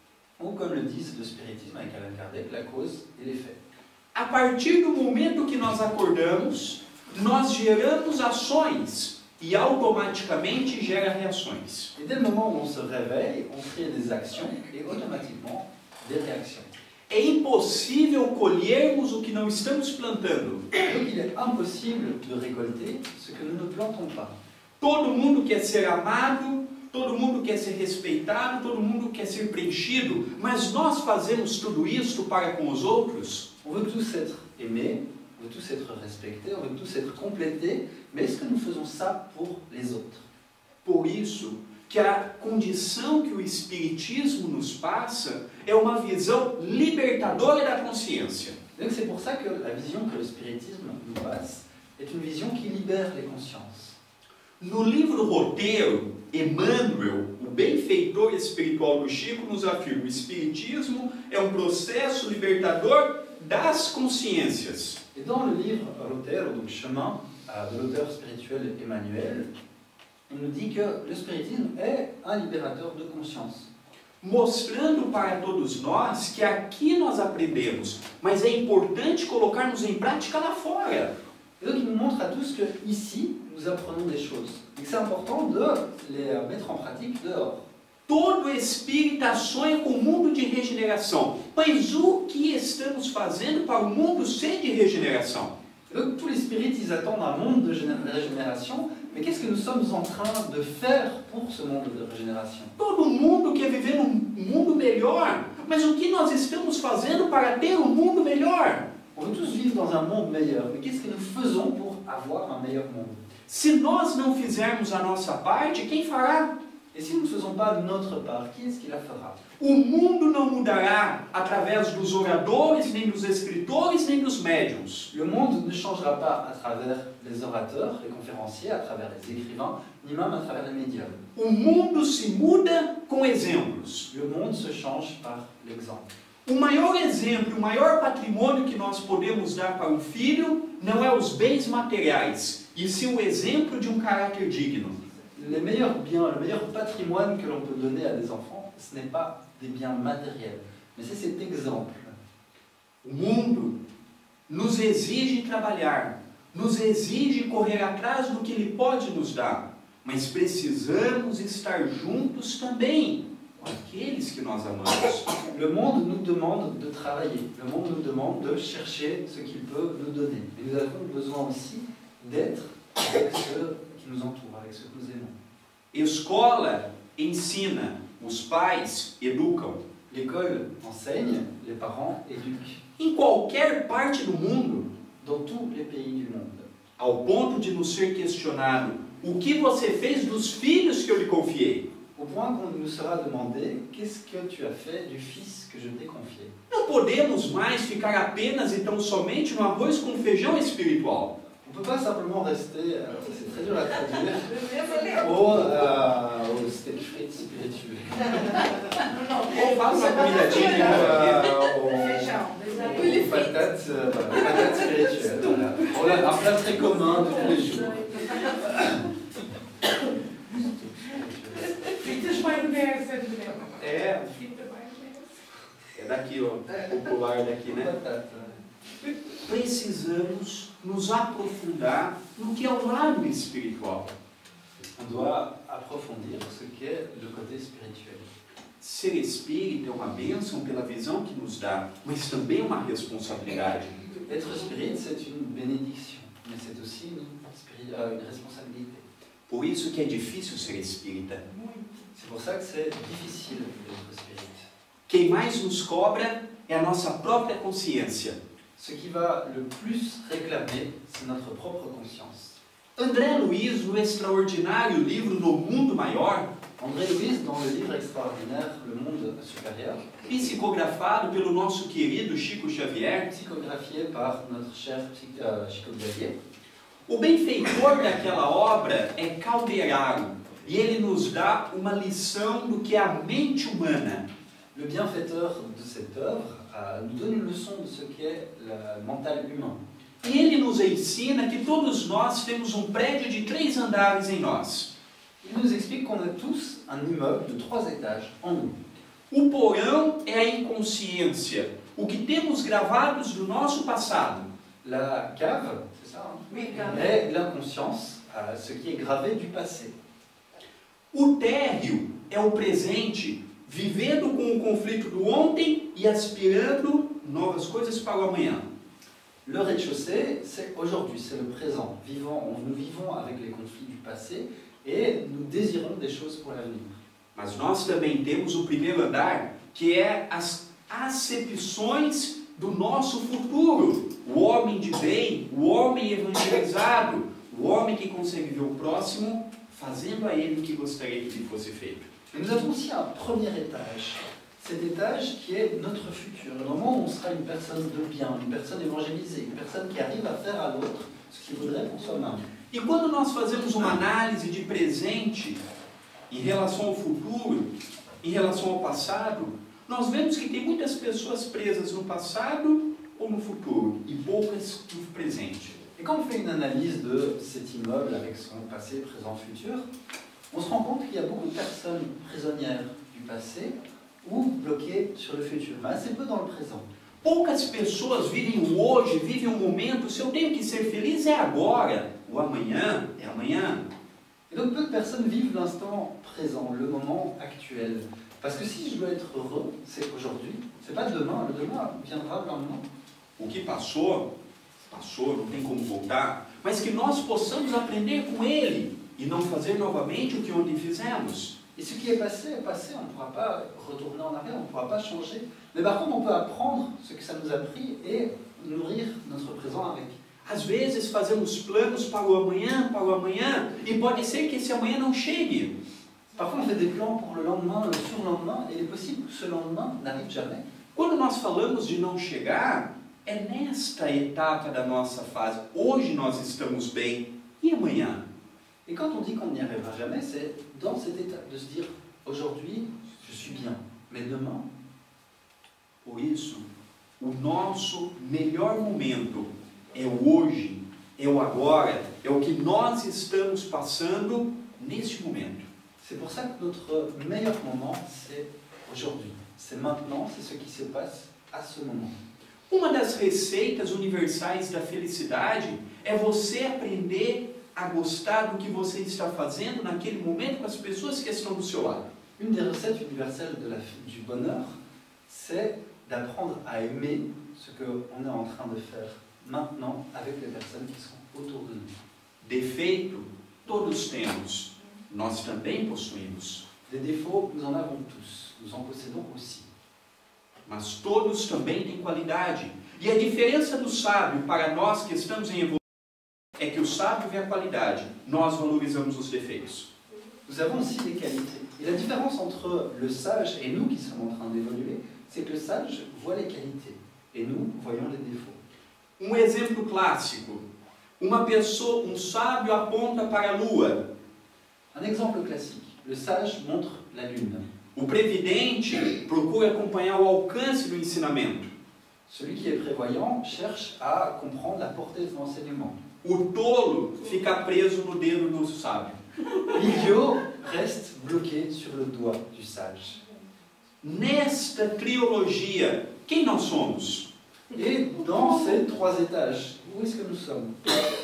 Ou comme le disent le spiritisme avec Allan Kardec, la cause et l'effet. A partir do momento que nós acordamos, nós geramos ações e automaticamente gera reações. Et dès le moment où on se réveille, on crée des actions et automatiquement des réactions. É impossível colhermos o que não estamos plantando. Donc il est impossible de récolter ce que nous ne plantons pas. Todo mundo quer ser amado, todo mundo quer ser respeitado, todo mundo quer ser preenchido, mas nós fazemos tudo isso para com os outros? On veut tous être aimés, on veut tous être respectés, on veut tous être complétés, mais est-ce que nous faisons ça pour les autres? Por isso que a condição que o Espiritismo nos passa é uma visão libertadora da consciência. Donc c'est pour ça que la vision que le spiritisme nous passe est une vision qui libère les consciences. No livro Roteiro, Emmanuel, o benfeitor espiritual do Chico, nos afirma: o Espiritismo é um processo libertador das consciências. Et dans le livre Roteiro, donc Chemin, de l'auteur spirituel Emmanuel, il nous dit que le spiritisme est un libérateur de conscience. Mostrando para todos nós que aqui nós aprendemos, mas é importante colocarmos em prática lá fora. Et donc il nous montre à tous que ici nous apprenons des choses et que c'est important de les mettre en pratique dehors. Todo espírita sonha com o mundo de regeneração, mas o que estamos fazendo para o mundo ser de regeneração? Et donc tous les spirites ils attendent un monde de régénération, mais qu'est-ce que nous sommes en train de faire pour ce monde de régénération? Todo mundo quer viver num mundo melhor, mas o que nós estamos fazendo para ter um mundo melhor? On veut tous vivre dans un monde meilleur, mais qu'est-ce que nous faisons pour avoir un meilleur monde? Se nós não fizermos a nossa parte, quem fará? Et si nous ne faisons pas notre part, qui est-ce qui la fera? O mundo não mudará através dos oradores, nem dos escritores, nem dos médiuns. Le monde ne changera pas à travers les orateurs, les conférenciers, à travers les écrivains, ni même à travers les médiums. O mundo se muda com exemplos. Le monde se change par l'exemple. O maior exemplo, o maior patrimônio que nós podemos dar para um filho não é os bens materiais, e sim o exemplo de um caráter digno. Les meilleurs biens, le meilleur patrimoine que l'on peut donner à des enfants, ce n'est pas des biens matériels, mais c'est cet exemple. O mundo nos exige trabalhar, nos exige correr atrás do que ele pode nos dar, mas precisamos estar juntos também. com aqueles que nós amamos. Le monde nous demande de travailler. Le monde nous demande de chercher ce qu'il peut nous donner. Mais nous avons besoin aussi d'être avec ceux qui nous entourent, avec ceux que nous aimons. Escola ensina, os pais educam. L'école enseigne, les parents éduquent. Em qualquer parte do mundo, Dans tous les pays du monde. ao ponto de nos ser questionado, o que você fez dos filhos que eu lhe confiei? Au point qu'on nous sera demandé, qu'est-ce que tu as fait du fils que je t'ai confié? Não podemos mais ficar apenas e tão somente no arroz com feijão espiritual. On ne peut pas simplement rester, alors ça c'est très dur à traduire, au, euh, au steak frites spirituel. Ou faz uma comida típica. Aux patates, euh, voilà, patates spirituelles. Voilà. Voilà, un plat très commun de tous les jours. Fritas maionese, Adriano. É, Frita maionese. é daqui, ó, popular daqui, né? Patate. Precisamos nos aprofundar no que é o lado espiritual. On doit approfondir ce qu'est le côté spirituel. Ser espírita é uma bênção pela visão que nos dá, mas também uma responsabilidade. Être spirit, c'est une bénédiction, mais c'est aussi une, spiri- euh, une responsabilité. Por isso que é difícil ser espírita. C'est pour ça que c'est difficile d'être spirit. Quem mais nos cobra é a nossa própria consciência. Ce qui va le plus réclamer, c'est notre propre conscience. André Luiz, no extraordinário livro No Mundo Maior, André Louis, dans le livre extraordinaire Le Monde Supérieur, psicografado pelo nosso querido Chico Xavier, psychographié par notre cher psy- euh, Chico Xavier, o benfeitor daquela obra é Calderaro, e ele nos dá uma lição do que é a mente humana. le bienfaiteur de cette œuvre, euh, nous donne une leçon de ce qu'est le mental humain. E ele nos ensina que todos nós temos um prédio de três andares em nós. Il nous explique qu'on a tous un immeuble de trois étages en nous. O porão é a inconsciência, o que temos gravados do nosso passado. La cave, c'est ça, hein, Oui, cave. est l'inconscience, euh, ce qui est gravé du passé. O térreo é o presente, vivendo com o conflito do ontem e aspirando novas coisas para o amanhã. Le rez-de-chaussée, c'est aujourd'hui, c'est le présent. Vivant, nous vivons avec les conflits du passé et nous désirons des choses pour l'avenir. Mas nós também temos o primeiro andar, que é as acepções do nosso futuro. O homem de bem, o homem evangelizado, o homem que consegue ver o próximo, fazendo a ele o que gostaria que lhe fosse feito. Et nous avons aussi un premier étage. Cet étage qui est notre futur. Le moment où on sera une personne de bien, une personne évangélisée, une personne qui arrive à faire à l'autre ce qu'il voudrait pour soi-même. E quando nós fazemos uma análise de presente em relação ao futuro, em relação ao passado, nós vemos que tem muitas pessoas presas no passado ou no futuro e poucas no presente. Et quand on fait une analyse de cet immeuble avec son passé, présent, futur, on se rend compte qu'il y a beaucoup de personnes prisonnières du passé ou bloquées sur le futur, mais assez peu dans le présent. Poucas pessoas vivem o hoje, vivem o momento. Se eu tenho que ser feliz é agora, o amanhã é amanhã. Et donc peu de personnes vivent l'instant présent, le moment actuel. Parce que si je dois être heureux, c'est aujourd'hui, c'est pas demain, le demain viendra le lendemain. O que passou, passou, não tem como voltar, mas que nós possamos aprender com ele e não fazer novamente o que ontem fizemos. Et ce qui est passé est passé, on ne pourra pas retourner en arrière, on ne pourra pas changer. Mais par contre, on peut apprendre ce que ça nous a pris et nourrir notre présent avec. Às vezes fazemos planos para o amanhã, para o amanhã, e pode ser que esse amanhã não chegue. Parfois, on fait des plans pour le lendemain, le surlendemain, et il est possible que ce lendemain n'arrive jamais. Quando nós falamos de não chegar, é nesta etapa da nossa fase. Hoje nós estamos bem, e amanhã? Et quand on dit qu'on n'y arrivera jamais, c'est dans cette étape de se dire aujourd'hui, je suis bien, mais demain. Por isso, o nosso melhor momento é o hoje, é o agora, é o que nós estamos passando neste momento. C'est pour ça que notre meilleur moment, c'est aujourd'hui. C'est maintenant, c'est ce qui se passe à ce moment. Uma das receitas universais da felicidade é você aprender a gostar do que você está fazendo naquele momento com as pessoas que estão do seu lado. Une des recettes universelles de la, du bonheur, c'est d'apprendre à aimer ce qu'on est en train de faire maintenant avec les personnes qui sont autour de nous. Defeito, todos temos, nós também possuímos. Des défauts, nous en avons tous, nous en possédons aussi. Mas todos também têm qualidade. E a diferença do sábio para nós que estamos em evolução é que o sábio vê a qualidade, nós valorizamos os defeitos. Nous avons aussi des qualités. Et la différence entre le sage et nous qui sommes en train d'évoluer, c'est que le sage voit les qualités et nous voyons les défauts. Um exemplo clássico. Uma pessoa, um sábio aponta para a lua. Un exemple classique. Le sage montre la lune. O previdente procura acompanhar o alcance do ensinamento. Celui qui est prévoyant cherche à comprendre la portée de l'enseignement. O tolo fica preso no dedo do sábio. L'idiot reste bloqué sur le doigt du sage. Nesta trilogia, quem nós somos? Et dans ces trois étages, où est-ce que nous sommes?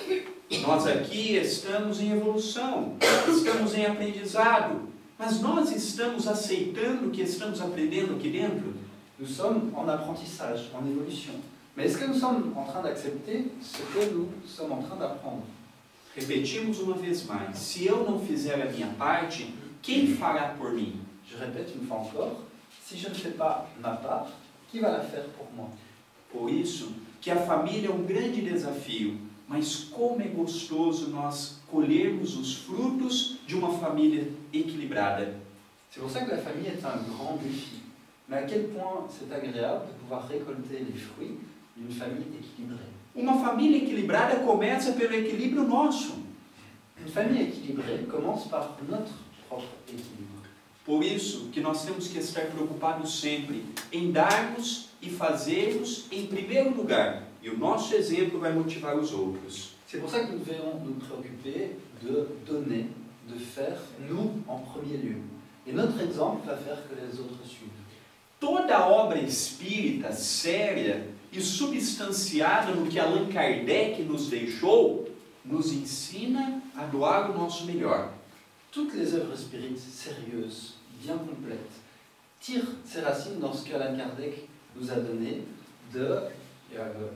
Nós aqui estamos em evolução, estamos em aprendizado, mas nós estamos aceitando o que estamos aprendendo aqui dentro? Nous sommes en apprentissage, en évolution. Mais est-ce que nous sommes en train d'accepter ce que nous sommes en train d'apprendre? Repetimos uma vez mais, se eu não fizer a minha parte, quem fará por mim? Je répète une fois encore, si je ne fais pas ma part, qui va la faire pour moi? Por isso que a família é um grande desafio, mas como é gostoso nós colhermos os frutos de uma família equilibrada. C'est pour ça que la famille est un grand défi. Mais à quel point c'est agréable de pouvoir récolter les fruits d'une famille équilibrée. Uma família equilibrada começa pelo equilíbrio nosso. Une famille équilibrée commence par notre propre équilibre. Por isso que nós temos que estar preocupados sempre em darmos e fazermos em primeiro lugar. E o nosso exemplo vai motivar os outros. C'est pour ça que nous devons nous préoccuper de donner, de faire, nous en premier lieu. Et notre exemple va faire que les autres suivent. Toda obra espírita séria e substanciada no que Allan Kardec nos deixou, nos ensina a doar o nosso melhor. Toutes les œuvres spirites sérieuses, bien complètes, tirent ses racines dans ce qu'Allan Kardec nous a donné de, euh,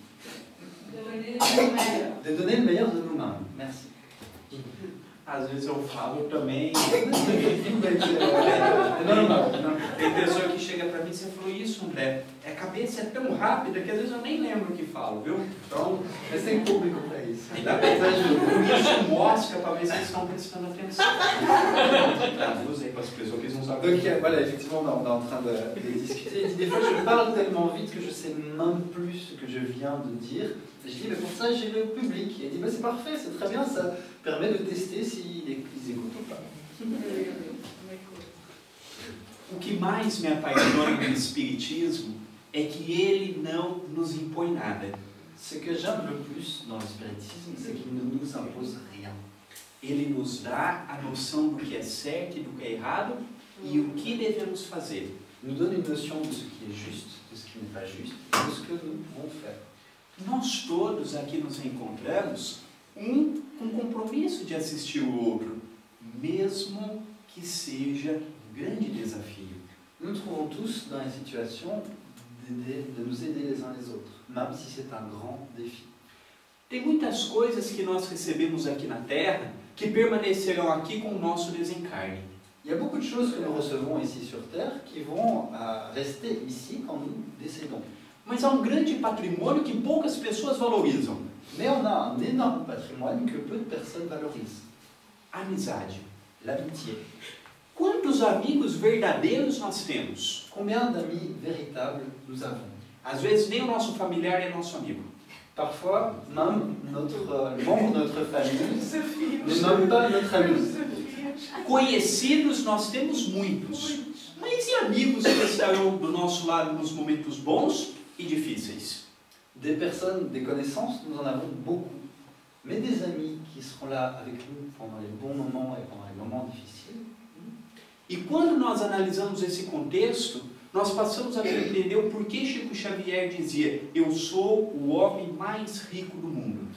de donner le meilleur de nous-mêmes. Merci. Às vezes eu falo também. Não, não, não. Tem pessoa que chega para mim e você falou isso, André. A cabeça é tão rápida que às vezes eu nem lembro o que falo, viu? Então, Mas tem público para isso. ainda bem, isso mostra para ver se eles estão prestando atenção. Traduz aí para as pessoas que eles não sabem. Donc voilà, effectivement, on est en train de, de discuter. Il dit, des fois, je parle tellement vite que je sais même plus ce que je viens de dire. Et je dis, mais pour ça, j'ai le public. Et il dit, bah, c'est parfait, c'est très bien, ça permet de tester s'ils ils écoutent ou pas. O que mais me apaixona no Espiritismo é que ele não nos impõe nada. Ce que j'aime le plus dans le spiritisme, c'est qu'il ne nous impose rien. Ele nos dá a noção do que é certo e do que é errado e o que devemos fazer. Il nous donne une notion de ce qui est juste, de ce qui n'est pas juste, de ce que nous pouvons faire. Nós todos aqui nos encontramos, um com compromisso de assistir o outro, mesmo que seja um grande desafio. Nous nous trouvons tous dans la situation d'aider, de nous aider les uns les autres, même si c'est un grand défi. Tem muitas coisas que nós recebemos aqui na Terra que permanecerão aqui com o nosso desencarne. Il y a beaucoup de choses que nous recevons ici sur Terre qui vont euh, rester ici quand nous décédons. Mas há um grande patrimônio que poucas pessoas valorizam. Mais on a un énorme patrimoine que peu de personnes valorisent. A amizade. L'amitié. Quantos amigos verdadeiros nós temos? Combien d'amis véritables nous avons? Às vezes nem o nosso familiar é nosso amigo. Parfois, même notre euh, membre de notre famille Sophie. n'est même pas notre ami. Conhecidos nós temos muitos. Mas e amigos que estarão do nosso lado nos momentos bons e difíceis? Des personnes, des connaissances, nous en avons beaucoup. Mais des amis qui seront là avec nous pendant les bons moments et pendant les moments difficiles. E quando nós analisamos esse contexto, nós passamos a entender o porquê Chico Xavier dizia: eu sou o homem mais rico do mundo.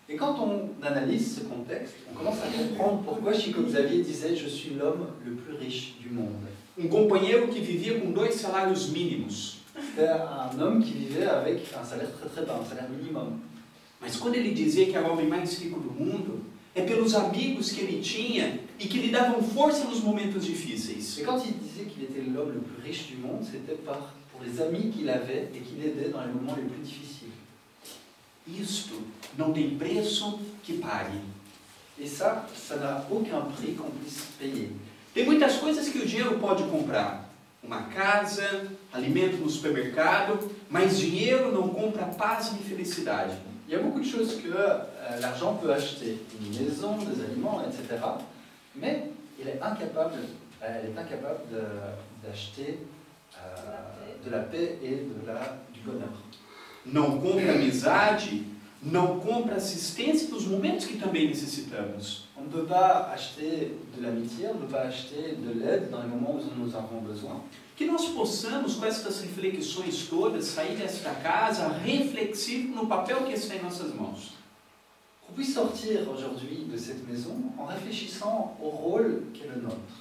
Et quand on analyse ce contexte, on commence à comprendre pourquoi Chico Xavier disait « Je suis l'homme le plus riche du monde ». Um companheiro que vivia com dois salários mínimos. C'était un homme qui vivait avec un salaire très très bas, un salaire minimum. Mas quando ele dizia que era o homem mais rico do mundo, é pelos amigos que ele tinha e que lhe davam força nos momentos difíceis. Et quand il disait qu'il était l'homme le plus riche du monde, c'était par, pour les amis qu'il avait et qui l'aidaient dans les moments les plus difficiles. Isto não tem preço que pague. Et ça, ça n'a aucun prix qu'on puisse payer. Tem muitas coisas que o dinheiro pode comprar. Uma casa, alimento no supermercado, mas dinheiro não compra paz nem felicidade. Il y a beaucoup de choses que euh, l'argent peut acheter, une maison, des aliments, et cetera. Mais il est incapable, euh, elle est incapable d'acheter euh, de la paix et de la, du bonheur. Não compra amizade, não compra assistência nos momentos que também necessitamos. On ne peut pas acheter de l'amitié, on ne peut pas acheter de l'aide dans les moments où nous en avons besoin. Que nós possamos, com essas reflexões todas, sair desta casa reflexivo no papel que está em nossas mãos. Qu'on puisse sortir aujourd'hui de cette maison en réfléchissant au rôle qu'est le nôtre.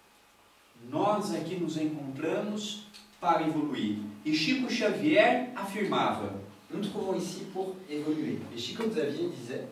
Nós aqui nos encontramos para evoluir. E Chico Xavier afirmava: Nous nous trouvons ici pour évoluer. Et Chico Xavier disait: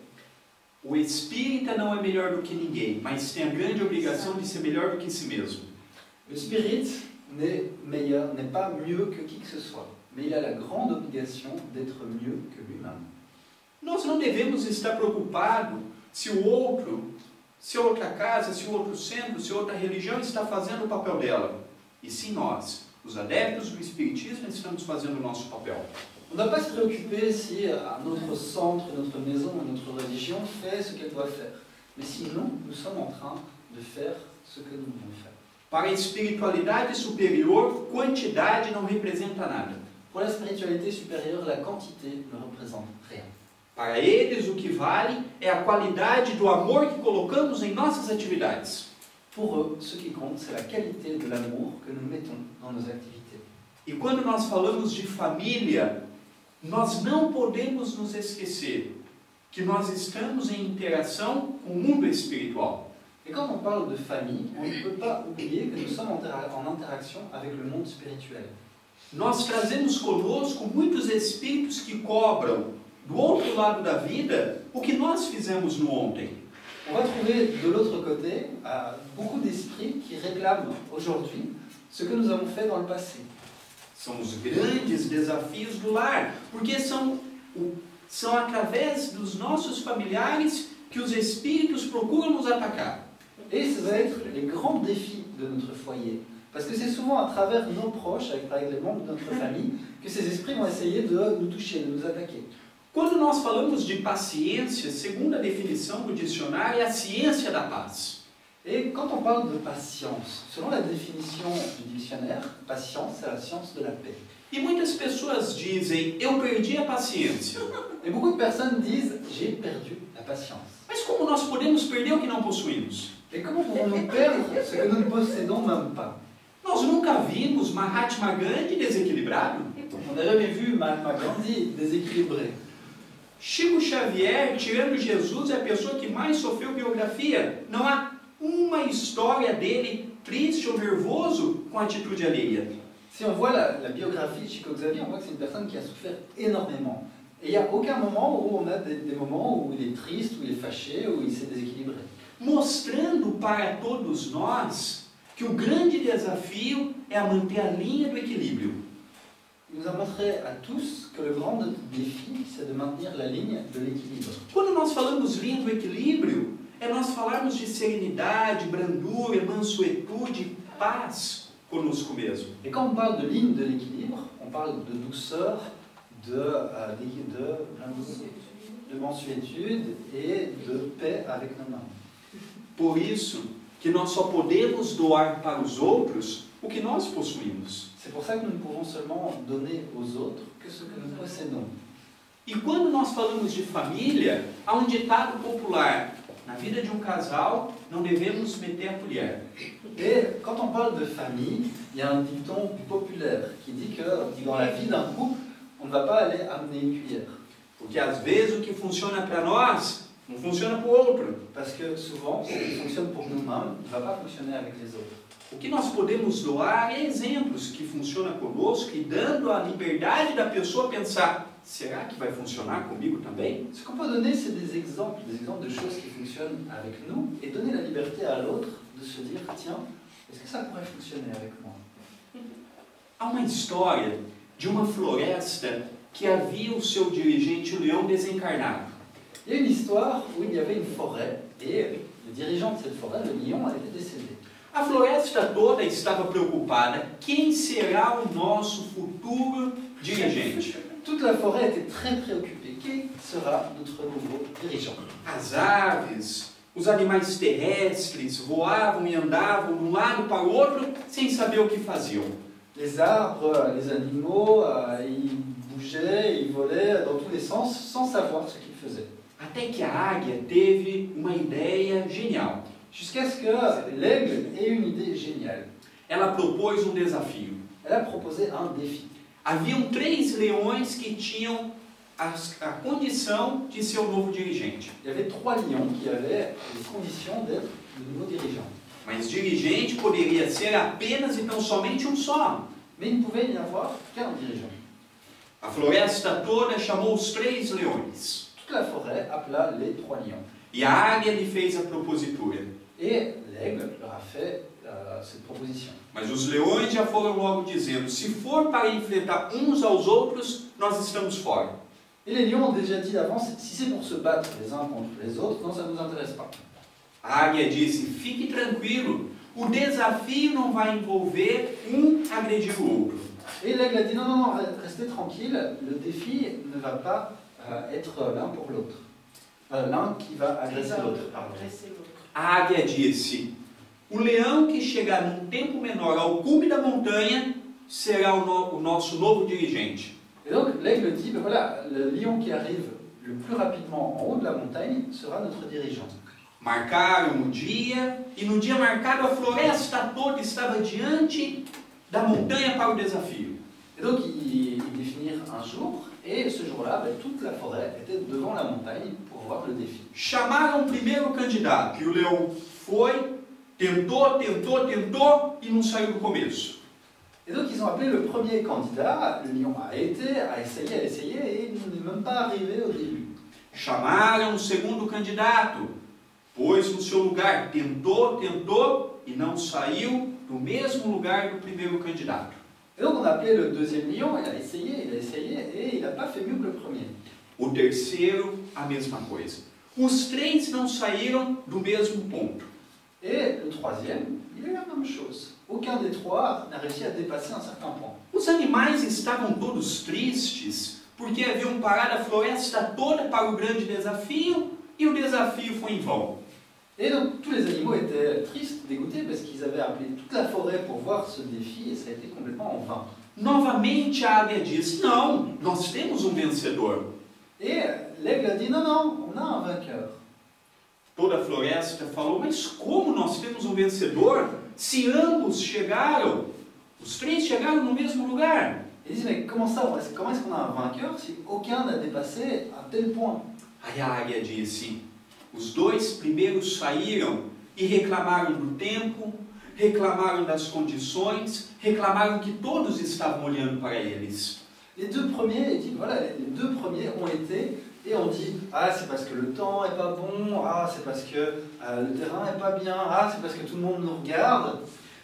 o espírita não é melhor do que ninguém, mas tem a grande obrigação de ser melhor do que si mesmo. Le spirit n'est meilleur, n'est pas mieux que qui que ce soit, mais il a la grande obligation d'être mieux que lui-même. Nós não devemos estar preocupados se o outro, se outra casa, se outro centro, se outra religião está fazendo o papel dela. E sim nós, os adeptos do espiritismo, estamos fazendo o nosso papel. On ne doit pas se préoccuper si notre centre, notre maison, notre religion fait ce qu'elle doit faire. Mais sinon, nous sommes en train de faire ce que nous devons faire. Para a espiritualidade superior, quantidade não representa nada. Pour la spiritualité supérieure, la quantité ne représente rien. Para eles, o que vale é a qualidade do amor que colocamos em nossas atividades. Pour eux, ce qui compte, c'est la qualité de l'amour que nous mettons dans nos activités. E quando nós falamos de família, nós não podemos nos esquecer que nós estamos em interação com o mundo espiritual. Et quand on parle de famille, on ne peut pas oublier que nous sommes en, en interaction avec le monde spirituel. Nós trazemos conosco muitos espíritos que cobram, do outro lado da vida, o que nós fizemos no ontem. On va trouver de l'autre côté euh, beaucoup d'esprits qui réclament aujourd'hui ce que nous avons fait dans le passé. São os grandes desafios do lar, porque são, são através dos nossos familiares que os espíritos procuram nos atacar. Et ça va être les grands défis de notre foyer. Parce que c'est souvent à travers nos proches, avec, avec les membres de notre famille, que ces esprits vont essayer de nous toucher, de nous attaquer. Quando nós falamos de paciência, segundo a definição do dicionário, é a ciência da paz. Et quand on parle de patience, selon la définition du dictionnaire, patience, c'est la science de la paix. E muitas pessoas dizem, eu perdi a paciência. Et beaucoup de personnes disent, j'ai perdu la patience. Mas como nós podemos perder o que não possuímos? Et comment pouvons-nous perdre ce que nous ne possédons même pas? Nós nunca vimos Mahatma Gandhi desequilibrado. On n'a jamais vu Mahatma Gandhi déséquilibré. Chico Xavier, tirando Jesus, é a pessoa que mais sofreu biografia. Não há uma história dele triste ou nervoso com a atitude alheia. Si on voit la, la biographie de Chico Xavier, on voit que c'est une personne qui a souffert énormément. Et il n'y a aucun moment où on a des, des moments où il est triste, où il est fâché, où il s'est déséquilibré. Mostrando para todos nós que o grande desafio é a manter a linha do equilíbrio. Il nous a montré à tous que le grand défi, c'est de maintenir la ligne de l'équilibre. Quando nós falamos linha do equilíbrio, é nós falarmos de serenidade, brandura, mansuetude, paz conosco mesmo. Et quand on parle de ligne de l'équilibre, on parle de douceur, de, euh, de, de, de mansuétude et de paix avec nos mains. Por isso que nós só podemos doar para os outros o que nós possuímos. C'est pour ça que nous ne pouvons seulement donner aux autres que ce que nous possédons. E quando nós falamos de família, há um ditado popular: na vida de um casal, não devemos meter a colher. Et quand on parle de famille, il y a un dicton populaire qui dit que dans la vie d'un couple, on ne va pas aller amener une cuillère. Porque às vezes o que funciona para nós não funciona para o outro. Parce que souvent, ce qui fonctionne pour nous-mêmes ne va pas fonctionner avec les autres. O que nós podemos doar é exemplos que funcionam conosco e dando a liberdade da pessoa pensar, será que vai funcionar comigo também? Ce qu'on peut donner, c'est des exemples, des exemples de choses qui fonctionnent avec nous et donner la liberté à l'autre de se dire, tiens, est-ce que ça pourrait fonctionner avec moi? Há uma história de uma floresta que havia o seu dirigente, o leão desencarnado. Il y a une histoire où il y avait une forêt et le dirigeant de cette forêt, le lion, a été décédé. A floresta toda estava preocupada, quem será o nosso futuro dirigente? Toute la forêt était très préoccupée. Qui sera notre nouveau dirigeant? As aves, os animais terrestres voavam e andavam de um lado para o outro sem saber o que faziam. Les arbres, les animaux, euh, ils bougeaient, ils volaient dans tous les sens sans savoir ce qu'ils faisaient. Até que a águia teve uma ideia genial. Jusqu'à ce que l'aigle ait une idée géniale. Ela propôs um desafio. Elle a proposé un défi. Haviam três leões que tinham a, a condição de ser o novo dirigente. Il y avait trois lions qui avaient les conditions d'être le nouveau dirigeant. Mas dirigente poderia ser apenas e tão somente um só. Mais il ne pouvait y avoir qu'un dirigeant. A floresta toda chamou os três leões. Toute la forêt appela les trois lions. E a águia lhe fez a propositura. Et l'aigle leur a fait euh, cette proposition. Mas os leões já foram logo dizendo, se for para enfrentar uns aos outros, nós estamos fora. Et les lions ont déjà dit d'avance, si c'est pour se battre les uns contre les autres, non, ça ne nous intéresse pas. A águia disse, fique tranquilo, o desafio não vai envolver um agredir o outro. Et l'aigle a dit, non, non, non, restez tranquille, le défi ne va pas euh, être l'un pour l'autre. Euh, l'un qui va agresser l'autre, pardon. A águia disse, o leão que chegar num tempo menor ao cume da montanha será o, no, o nosso novo dirigente. Et donc l'aigle dit, ben voilà, le lion qui arrive le plus rapidement en haut de la montagne sera notre dirigeant. Marcaram o dia, e no dia marcado a floresta toda estava diante da montanha para o desafio. Et donc ils, ils définirent un jour, et ce jour-là, ben, toute la forêt était devant la montagne pour voir le défi. Chamaram o primeiro candidato, e o leão foi, tentou, tentou, tentou, e não saiu do começo. Et donc ils ont appelé le premier candidat, le lion a été, a essayé, a essayé, et il n'est même pas arrivé au début. Chamaram o segundo candidato, pôs no seu lugar, tentou, tentou, e não saiu do mesmo lugar do primeiro candidato. Et donc on a appelé le deuxième lion, il a essayé, il a essayé, et il n'a pas fait mieux que le premier. O terceiro, a mesma coisa. Os três não saíram do mesmo ponto. Et le troisième, il a eu la même chose. Aucun des trois n'a réussi à dépasser un certain point. Os animais estavam todos tristes, porque haviam parado a floresta toda para o grande desafio, e o desafio foi em vão. Et donc tous les animaux étaient tristes, dégoûtés, parce qu'ils avaient appelé toute la forêt pour voir ce défi, et ça a été complètement en vain. Novamente a águia diz, não, nós temos um vencedor. Et l'aigle a dit, non, non, on a un vainqueur. Toda a floresta falou, mas como nós temos um vencedor, se ambos chegaram, os três chegaram no mesmo lugar? Ils disent, mais comment ça, comment est-ce qu'on a un vainqueur si aucun n'a dépassé un tel point? Aí a águia disse, os dois primeiros saíram e reclamaram do tempo, reclamaram das condições, reclamaram que todos estavam olhando para eles. Les deux premiers, ils disent, voilà, les deux premiers ont été, et on dit, ah c'est parce que le temps n'est pas bon, ah c'est parce que euh, le terrain n'est pas bien, ah c'est parce que tout le monde nous regarde.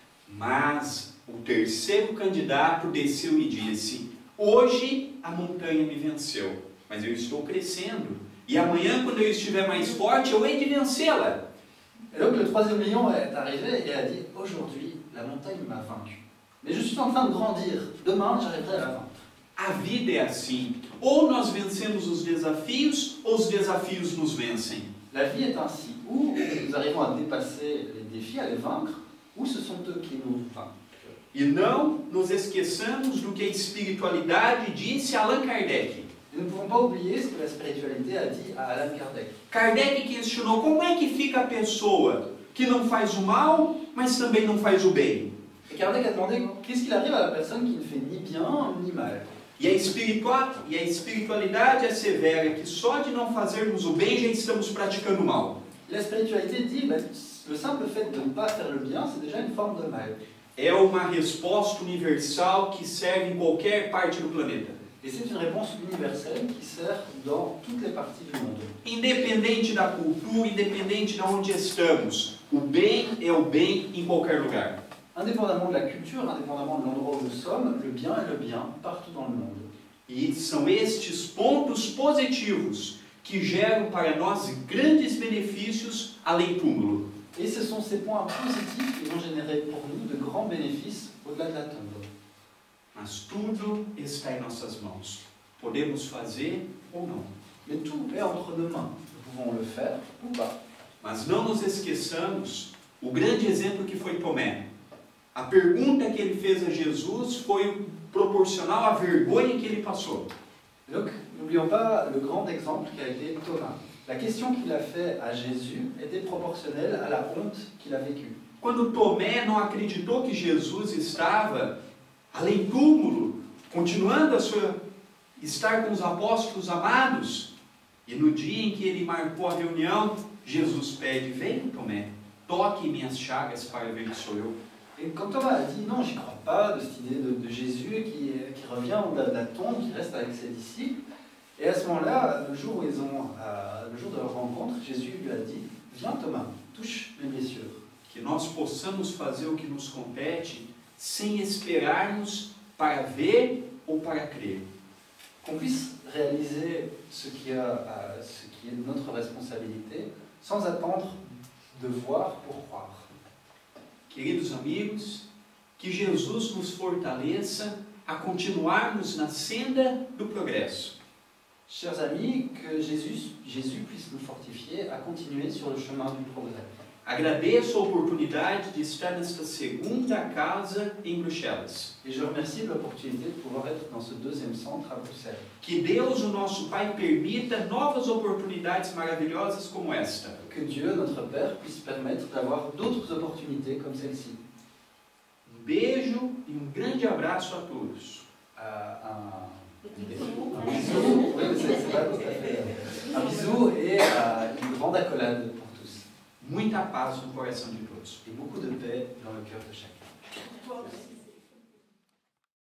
Mas o terceiro candidato desceu e disse, hoje a montanha me venceu, mas eu estou crescendo, e amanhã quando eu estiver mais forte eu hei de vencê-la. Et donc le troisième lion est arrivé et a dit, aujourd'hui la montagne m'a vaincu, mais je suis en train de grandir, demain j'arriverai à la vaincre. A vida é assim, ou nós vencemos os desafios, ou os desafios nos vencem. La vie est ainsi, ou nous arrivons à dépasser les défis, à les vaincre, ou ce sont eux qui nous vaincent. E não nos esqueçamos do que a espiritualidade disse a Allan Kardec. Et nous ne pouvons pas oublier ce que la spiritualité a dit à Allan Kardec. Kardec questionou como é que fica a pessoa que não faz o mal, mas também não faz o bem. Et Kardec a demandé qu'est-ce qu'il arrive à la personne qui ne fait ni bien ni mal. E a, espiritual, e a espiritualidade assevera que só de não fazermos o bem já estamos praticando o mal. La spiritualité dit, ben, le simple fait de ne pas faire le bien, c'est déjà une forme de mal. É uma resposta universal que serve em qualquer parte do planeta. Et c'est une réponse universelle qui sert dans toutes les parties du monde. Independente da cultura, independente de onde estamos, o bem é o bem em qualquer lugar. Indépendamment de la culture, indépendamment de l'endroit où nous sommes, le bien est le bien partout dans le monde. E são estes pontos positivos que geram para nós grandes benefícios além túmulo. Et ce sont ces points positifs qui vont générer pour nous de grands bénéfices au-delà de la tombe. Mas tudo está em nossas mãos. Podemos fazer ou não. Mais tout est entre nos mains. Nous pouvons le faire ou pas. Mas não nos esqueçamos o grande exemplo que foi Tomé. A pergunta que ele fez a Jesus foi proporcional à vergonha que ele passou. Donc, n'oublions pas le grand exemple qui a été Thomas. La question qu'il a faite à Jésus était proportionnelle à la honte qu'il a vécue. Quando Tomé não acreditou que Jesus estava além do túmulo, continuando a sua, estar com os apóstolos amados, e no dia em que ele marcou a reunião, Jesus pede: vem, Tomé, toque em minhas chagas para ver que sou eu. Et quand Thomas a dit non, j'y crois pas, de cette idée de, de Jésus qui, qui revient au-delà de la tombe, qui reste avec ses disciples, et à ce moment-là, le jour où ils ont, euh, le jour de leur rencontre, Jésus lui a dit: viens Thomas, touche mes blessures. Que nós possamos fazer o que nos compete sem esperarmos para ver ou para crer. Qu'on puisse réaliser ce qui, a, euh, ce qui est notre responsabilité sans attendre de voir pour croire. Queridos amigos, que Jesus nos fortaleça a continuarmos na senda do progresso. Chers amis, que Jésus, Jésus puisse nous fortifier à continuer sur le chemin du progrès. Agradeço a oportunidade de estar nesta segunda casa em Bruxelas. Et je remercie de l'opportunité de pouvoir être dans ce deuxième centre à Bruxelles. Que Deus, o nosso Pai, permita novas oportunidades maravilhosas como esta. Que Dieu, notre Père, puisse permettre d'avoir d'autres opportunités comme celle-ci. Um beijo e um grande abraço a todos. Euh, un... Un bisou, oui, c'est, c'est pas tout à fait. Un bisou et euh, une grande accolade pour tous. Muita paz no coração de todos. Et beaucoup de paix dans le cœur de chacun.